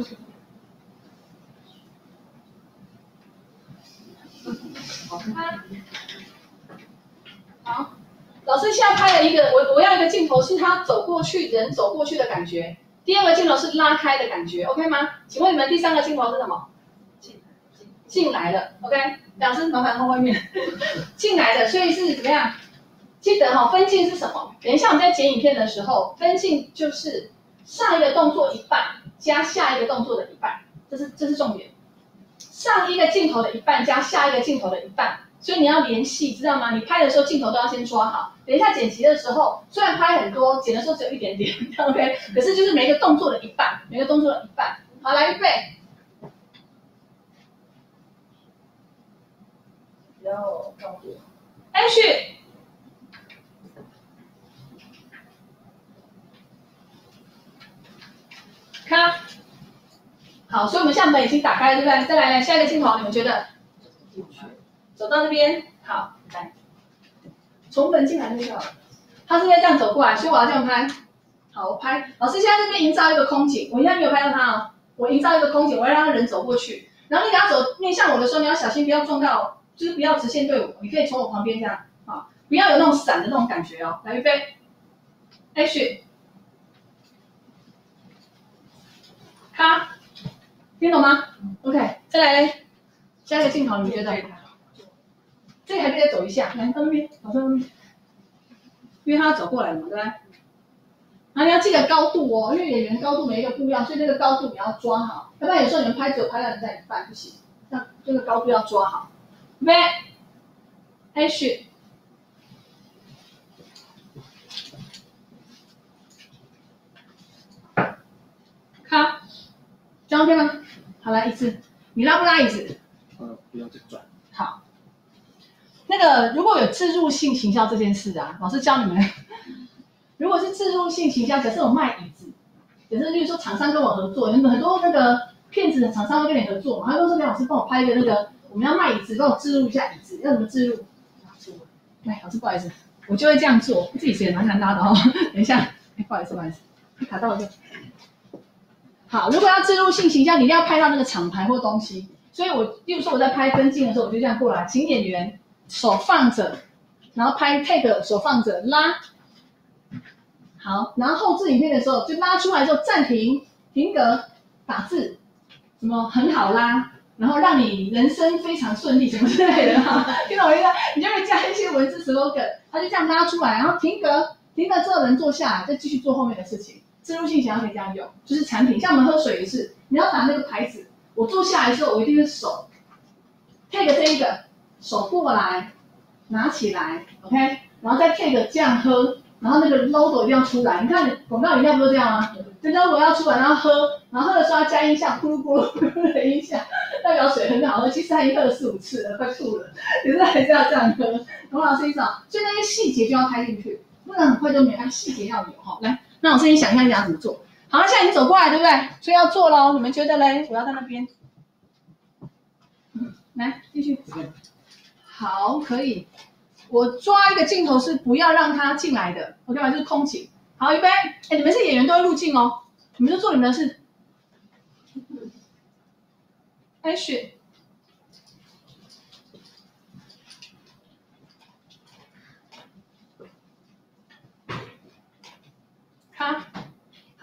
好，老师现在拍了一个，我我要一个镜头是他走过去，人走过去的感觉。第二个镜头是拉开的感觉 ，OK 吗？请问你们第三个镜头是什么？进来了 ，OK。老师麻烦放外面。进来的，所以是怎么样？记得哈、哦，分镜是什么？等一下我们在剪影片的时候，分镜就是上一个动作一半加下一个动作的一半，这是这是重点。上一个镜头的一半加下一个镜头的一半。所以你要联系，知道吗？你拍的时候镜头都要先抓好。等一下剪辑的时候，虽然拍很多，剪的时候只有一点点 ，OK， 可是就是每个动作的一半，每个动作的一半。好，来预备。有高度 ，Action， 看，好，所以我们现在门已经打开了，对不对？再来来下一个镜头，你们觉得？走到这边，好，来，从门进来就好了。他是在这样走过来，所以我要这样拍。好，我拍。老师现在这边营造一个空景，我现在没有拍到他哦。我营造一个空景，我要让人走过去。然后你等下走面向我的时候，你要小心不要撞到，就是不要直线对我。你可以从我旁边这样，啊，不要有那种闪的那种感觉哦。来，预备 ，Action， 咔，听懂吗 ？OK， 再来嘞，下一个镜头，你觉得？这个还可以再走一下，来到那边，走到那边，因为他要走过来了嘛，对不对？然后你要记得高度哦，因为演员高度每一个不一样，所以那个高度你要抓好，要不然有时候你们拍只有拍到人在一半不行，那这个高度要抓好。预备 ，Action， 咔，这样 OK 吗？好，来椅子，你拉不拉椅子？ 呃，不要再转。 好。那个如果有置入性行销这件事啊，老师教你们，如果是置入性行销，假设我卖椅子，假设例如说厂商跟我合作，很多很多那个骗子的厂商会跟你合作嘛，他都说梁老师帮我拍一个那个我们要卖椅子，帮我置入一下椅子，要怎么置入？哎，老师不好意思，我就会这样做，这椅子也蛮难拉的哦。等一下，哎，不好意思不好意思，卡到了就。好，如果要置入性行销，你一定要拍到那个厂牌或东西，所以我例如说我在拍分镜的时候，我就这样过来，请演员。手放着，然后拍 take 手放着拉，好，然后后置影片的时候就拉出来之后暂停，停格，打字，什么很好拉，然后让你人生非常顺利什么之类的哈，听懂我意思？你就会加一些文字 slogan， 它就这样拉出来，然后停格，停格之后人坐下来，再继续做后面的事情。置入性想要可以这样用，就是产品，像我们喝水也是，你要打那个牌子，我坐下来之后我一定是手 take 这一个。手过来，拿起来 ，OK， 然后再 take 这样喝，然后那个 logo 一定要出来。你看广告饮料不都这样吗？这 logo 要出来，然后喝，然后喝的时候要加音效，咕噜咕噜咕噜的音效，代表水很好喝。其实他已经喝了四五次了，快吐了，可是还是要这样喝。懂老师意思啊？所以那些细节就要拍进去，不然很快就没有。细节要有哈。来，那老师你想一下你要怎么做？好，现在已经走过来，对不对？所以要做喽。你们觉得嘞？我要在那边。嗯，来继续。好，可以。我抓一个镜头是不要让他进来的 ，OK 吗？就是空景。好，预备。哎，你们是演员都会入镜哦，你们就做你们的事。Action。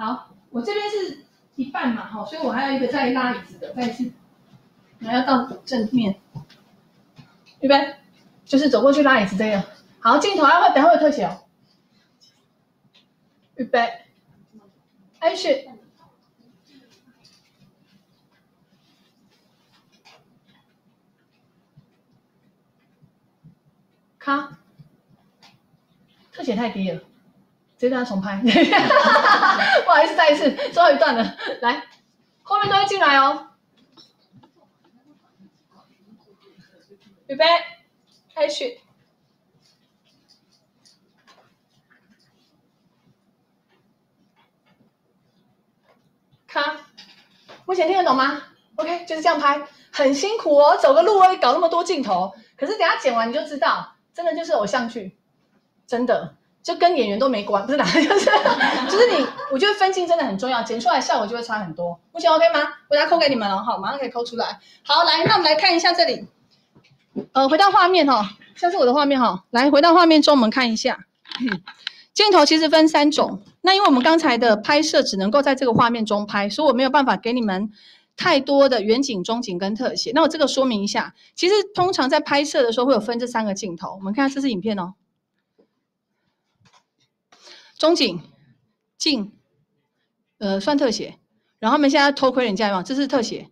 好，我这边是一半嘛，好，所以我还有一个再拉椅子的，再一次，然后要到正面，预备，就是走过去拉椅子这个。好，镜头要会，等会有特写哦。预备 ，Action。咔，特写太低了，直接让它重拍。不好意思，再一次，最后一段了，来，后面都会进来哦。预备 ，Action。咔，目前听得懂吗 ？OK， 就是这样拍，很辛苦哦，走个路会搞那么多镜头，可是等下剪完你就知道。真的就是偶像剧，真的就跟演员都没关，不是哪，就是就是你，我觉得分镜真的很重要，剪出来效果就会差很多。目前 OK 吗？我要扣给你们了，好，马上可以扣出来。好，来，那我们来看一下这里，呃，回到画面哈、哦，像是我的画面哈、哦，来回到画面中，我们看一下，嗯，镜头其实分三种，那因为我们刚才的拍摄只能够在这个画面中拍，所以我没有办法给你们太多的远景、中景跟特写。那我这个说明一下，其实通常在拍摄的时候会有分这三个镜头。我们看这是影片哦，中景、近，呃，算特写。然后他们现在偷窥人家有没有？这是特写。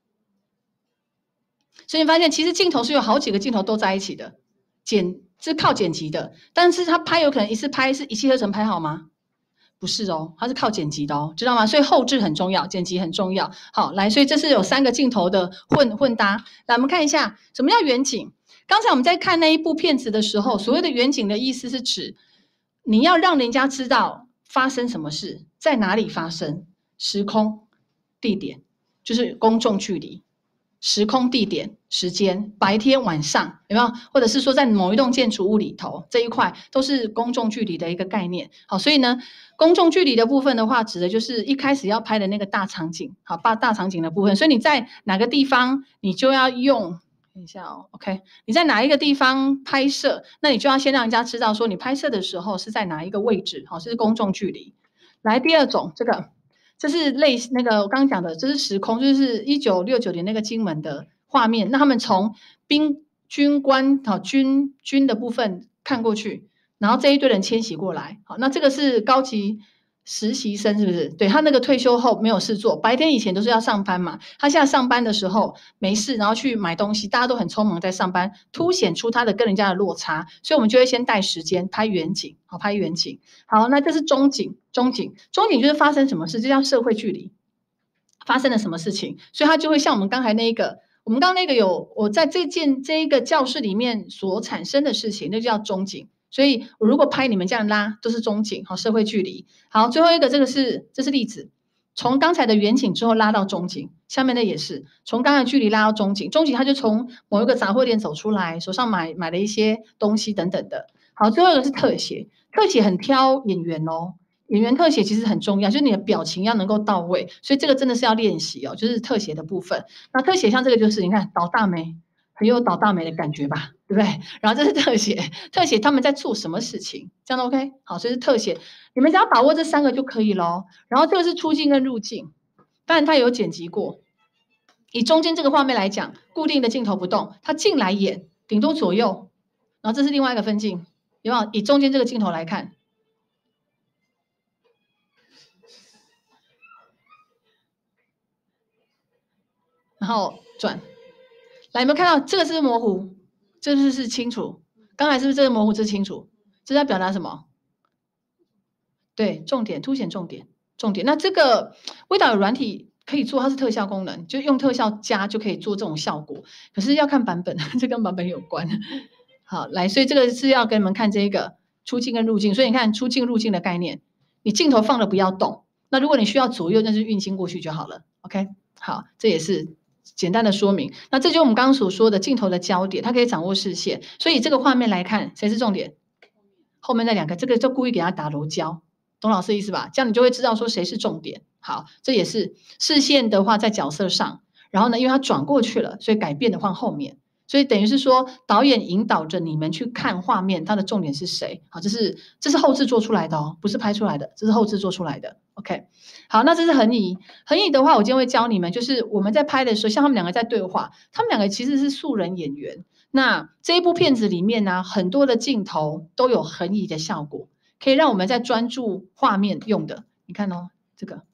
所以你发现，其实镜头是有好几个镜头都在一起的，剪是靠剪辑的，但是他拍有可能一次拍是一气呵成拍好吗？不是哦，它是靠剪辑的哦，知道吗？所以后置很重要，剪辑很重要。好，来，所以这是有三个镜头的混混搭。来，我们看一下什么叫远景。刚才我们在看那一部片子的时候，所谓的远景的意思是指你要让人家知道发生什么事，在哪里发生，时空、地点，就是公众距离。时空、地点、时间，白天、晚上，有没有？或者是说在某一栋建筑物里头，这一块都是公众距离的一个概念。好，所以呢，公众距离的部分的话，指的就是一开始要拍的那个大场景，好，大大场景的部分。所以你在哪个地方，你就要用，等一下哦 ，OK， 你在哪一个地方拍摄，那你就要先让人家知道说你拍摄的时候是在哪一个位置，好，这是公众距离。来，第二种，这个。这是类似那个我刚刚讲的，这是时空，就是一九六九年那个金门的画面。那他们从兵军官好军军的部分看过去，然后这一堆人迁徙过来。好，那这个是高级实习生，是不是？对，他那个退休后没有事做，白天以前都是要上班嘛。他现在上班的时候没事，然后去买东西，大家都很匆忙在上班，凸显出他的跟人家的落差。所以我们就会先带时间拍远景，好，拍远景。好，那这是中景。中景，中景就是发生什么事，这叫社会距离，发生了什么事情，所以它就会像我们刚才那一个，我们刚刚那个有我在这件这一个教室里面所产生的事情，那就叫中景。所以我如果拍你们这样拉，都是中景，好，社会距离。好，最后一个这个是这是例子，从刚才的远景之后拉到中景，下面的也是从刚才距离拉到中景，中景他就从某一个杂货店走出来，手上买买了一些东西等等的。好，最后一个是特写，特写很挑演员哦。演员特写其实很重要，就是你的表情要能够到位，所以这个真的是要练习哦，就是特写的部分。那特写像这个就是你看倒大霉，很有倒大霉的感觉吧，对不对？然后这是特写，特写他们在做什么事情，这样 OK？ 好，所以是特写，你们只要把握这三个就可以咯。然后这个是出镜跟入镜，当然它有剪辑过。以中间这个画面来讲，固定的镜头不动，它进来演，顶多左右。然后这是另外一个分镜，有没有？以中间这个镜头来看。然后转，来有没有看到这个是模糊，这是是清楚？刚才是不是这个模糊，这是清楚？这是在表达什么？对，重点凸显重点，重点。那这个微导有软体可以做，它是特效功能，就用特效加就可以做这种效果。可是要看版本，这跟版本有关。好，来，所以这个是要跟你们看这个出镜跟入镜。所以你看出镜入镜的概念，你镜头放了不要动。那如果你需要左右，那就运镜过去就好了。OK， 好，这也是。简单的说明，那这就是我们刚刚所说的镜头的焦点，它可以掌握视线。所以这个画面来看，谁是重点？后面那两个，这个就故意给他打柔焦，懂老师意思吧？这样你就会知道说谁是重点。好，这也是视线的话在角色上，然后呢，因为它转过去了，所以改变的换后面。 所以等于是说，导演引导着你们去看画面，它的重点是谁？好，这是这是后制做出来的哦，不是拍出来的，这是后制做出来的。OK， 好，那这是横移。横移的话，我今天会教你们，就是我们在拍的时候，像他们两个在对话，他们两个其实是素人演员。那这一部片子里面呢，很多的镜头都有横移的效果，可以让我们在专注画面用的。你看哦，这个，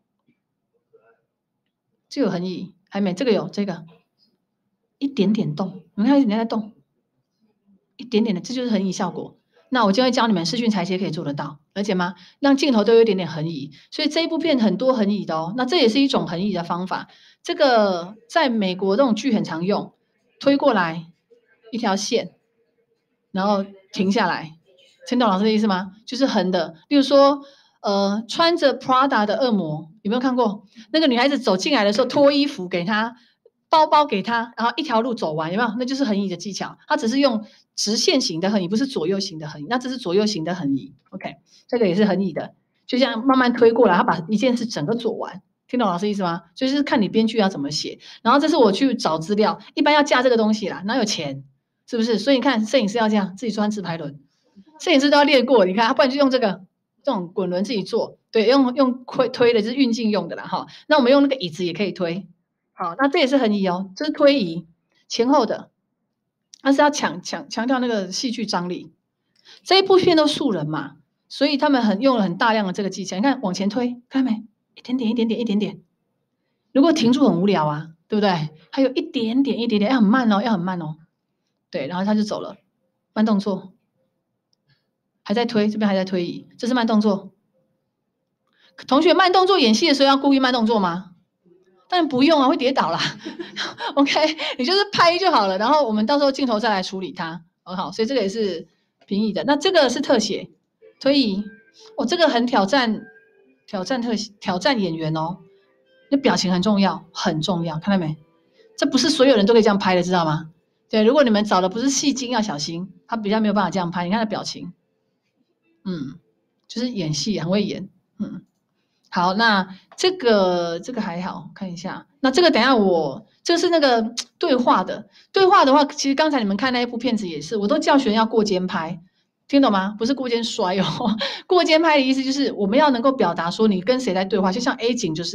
这有横移，还没，这个有这个。一点点动，你们看一点在动，一点点的，这就是横移效果。那我就会教你们视讯裁切可以做得到，了解吗？让镜头都有一点点横移，所以这一部片很多横移的哦。那这也是一种横移的方法。这个在美国这种剧很常用，推过来一条线，然后停下来，听懂老师的意思吗？就是横的。例如说，呃，穿着 Prada 的恶魔，有没有看过？那个女孩子走进来的时候脱衣服给她。包包给他，然后一条路走完，有没有？那就是横移的技巧。他只是用直线型的横移，不是左右型的横移。那这是左右型的横移 ，OK， 这个也是横移的，就像慢慢推过来，他把一件事整个做完。听懂老师意思吗？就是看你编剧要怎么写。然后这是我去找资料，一般要架这个东西啦，哪有钱？是不是？所以你看，摄影师要这样，自己装自拍轮，摄影师都要练过。你看，不然就用这个这种滚轮自己做。对，用用推推的，就是运镜用的啦，哈。那我们用那个椅子也可以推。好，那这也是横移哦，这是推移前后的，但是要强强强调那个戏剧张力。这一部片都素人嘛，所以他们很用了很大量的这个技巧。你看往前推，看到没？一点点，一点点，一点点。如果停住很无聊啊，对不对？还有一点点，一点点，要很慢哦，要很慢哦。对，然后他就走了，慢动作，还在推，这边还在推移，这是慢动作。同学，慢动作演戏的时候要故意慢动作吗？当然不用啊，会跌倒啦。OK， 你就是拍就好了，然后我们到时候镜头再来处理它，很好。所以这个也是平移的。那这个是特写推移，哦，这个很挑战，挑战特挑战演员哦。那表情很重要，很重要，看到没？这不是所有人都可以这样拍的，知道吗？对，如果你们找的不是戏精，要小心，他比较没有办法这样拍。你看他表情，嗯，就是演戏很会演，嗯。好，那这个这个还好，看一下。那这个等一下我，这是那个对话的。对话的话，其实刚才你们看那一部片子也是，我都教学生要过肩拍，听懂吗？不是过肩摔哦。过肩拍的意思就是我们要能够表达说你跟谁在对话，就像 A 景就是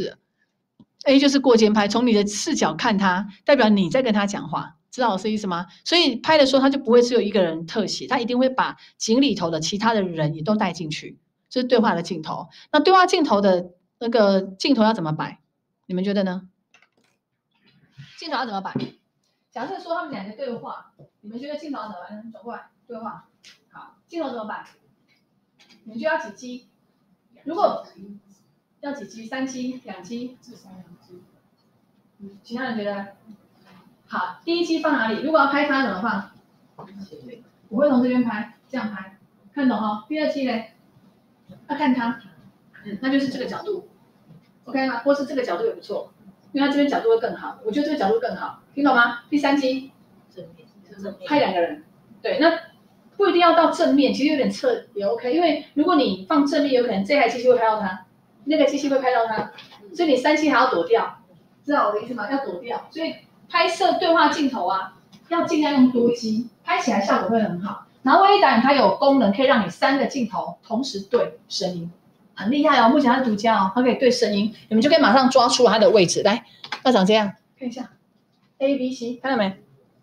A 就是过肩拍，从你的视角看他，代表你在跟他讲话，知道我是意思吗？所以拍的时候他就不会只有一个人特写，他一定会把景里头的其他的人也都带进去。这是对话的镜头，那对话镜头的那个镜头要怎么摆？你们觉得呢？镜头要怎么摆？假设说他们两个对话，你们觉得镜头要怎么摆？走过来对话，好，镜头怎么摆？你们觉得要几机？如果要几机？三机、两机？ 至少两机。 其他人觉得？好，第一机放哪里？如果要拍他怎么放？我会从这边拍，这样拍，看懂哦。第二机嘞？要看他，嗯，那就是这个角度 ，OK 吗？或是这个角度也不错，因为他这边角度会更好，我觉得这个角度更好，听懂吗？第三机， 正面，正面拍两个人，对，那不一定要到正面，其实有点侧也 OK， 因为如果你放正面，有可能这台机器会拍到他，那个机器会拍到他，所以你三机还要躲掉，知道我的意思吗？要躲掉，所以拍摄对话镜头啊，要尽量用多机，拍起来效果会很好。然后威力导演它有功能可以让你三个镜头同时对声音，很厉害哦。目前它是独家哦，它可以对声音，你们就可以马上抓出它的位置来。要长这样，看一下 A B C， 看到没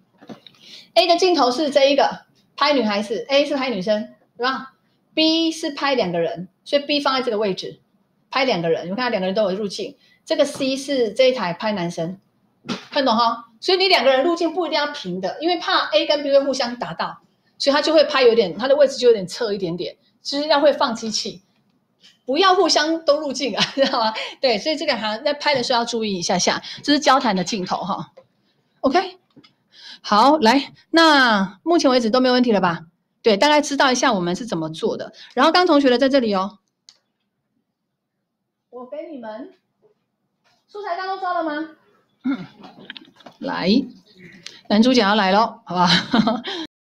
？A 的镜头是这一个拍女孩子 ，A 是拍女生，对吧 ？B 是拍两个人，所以 B 放在这个位置，拍两个人。你们看两个人都有入镜。这个 C 是这一台拍男生，看懂哈？所以你两个人入镜不一定要平的，因为怕 A 跟 B 会互相打到。所以他就会拍有点，他的位置就有点侧一点点，就是要会放机器，不要互相都入镜啊，知道吗？对，所以这个还在拍的时候要注意一下下，这是交谈的镜头哈。OK， 好，来，那目前为止都没有问题了吧？对，大概知道一下我们是怎么做的。然后刚同学的在这里哦，我给你们素材，刚都抓了吗？嗯，来，男主角要来咯，好不好？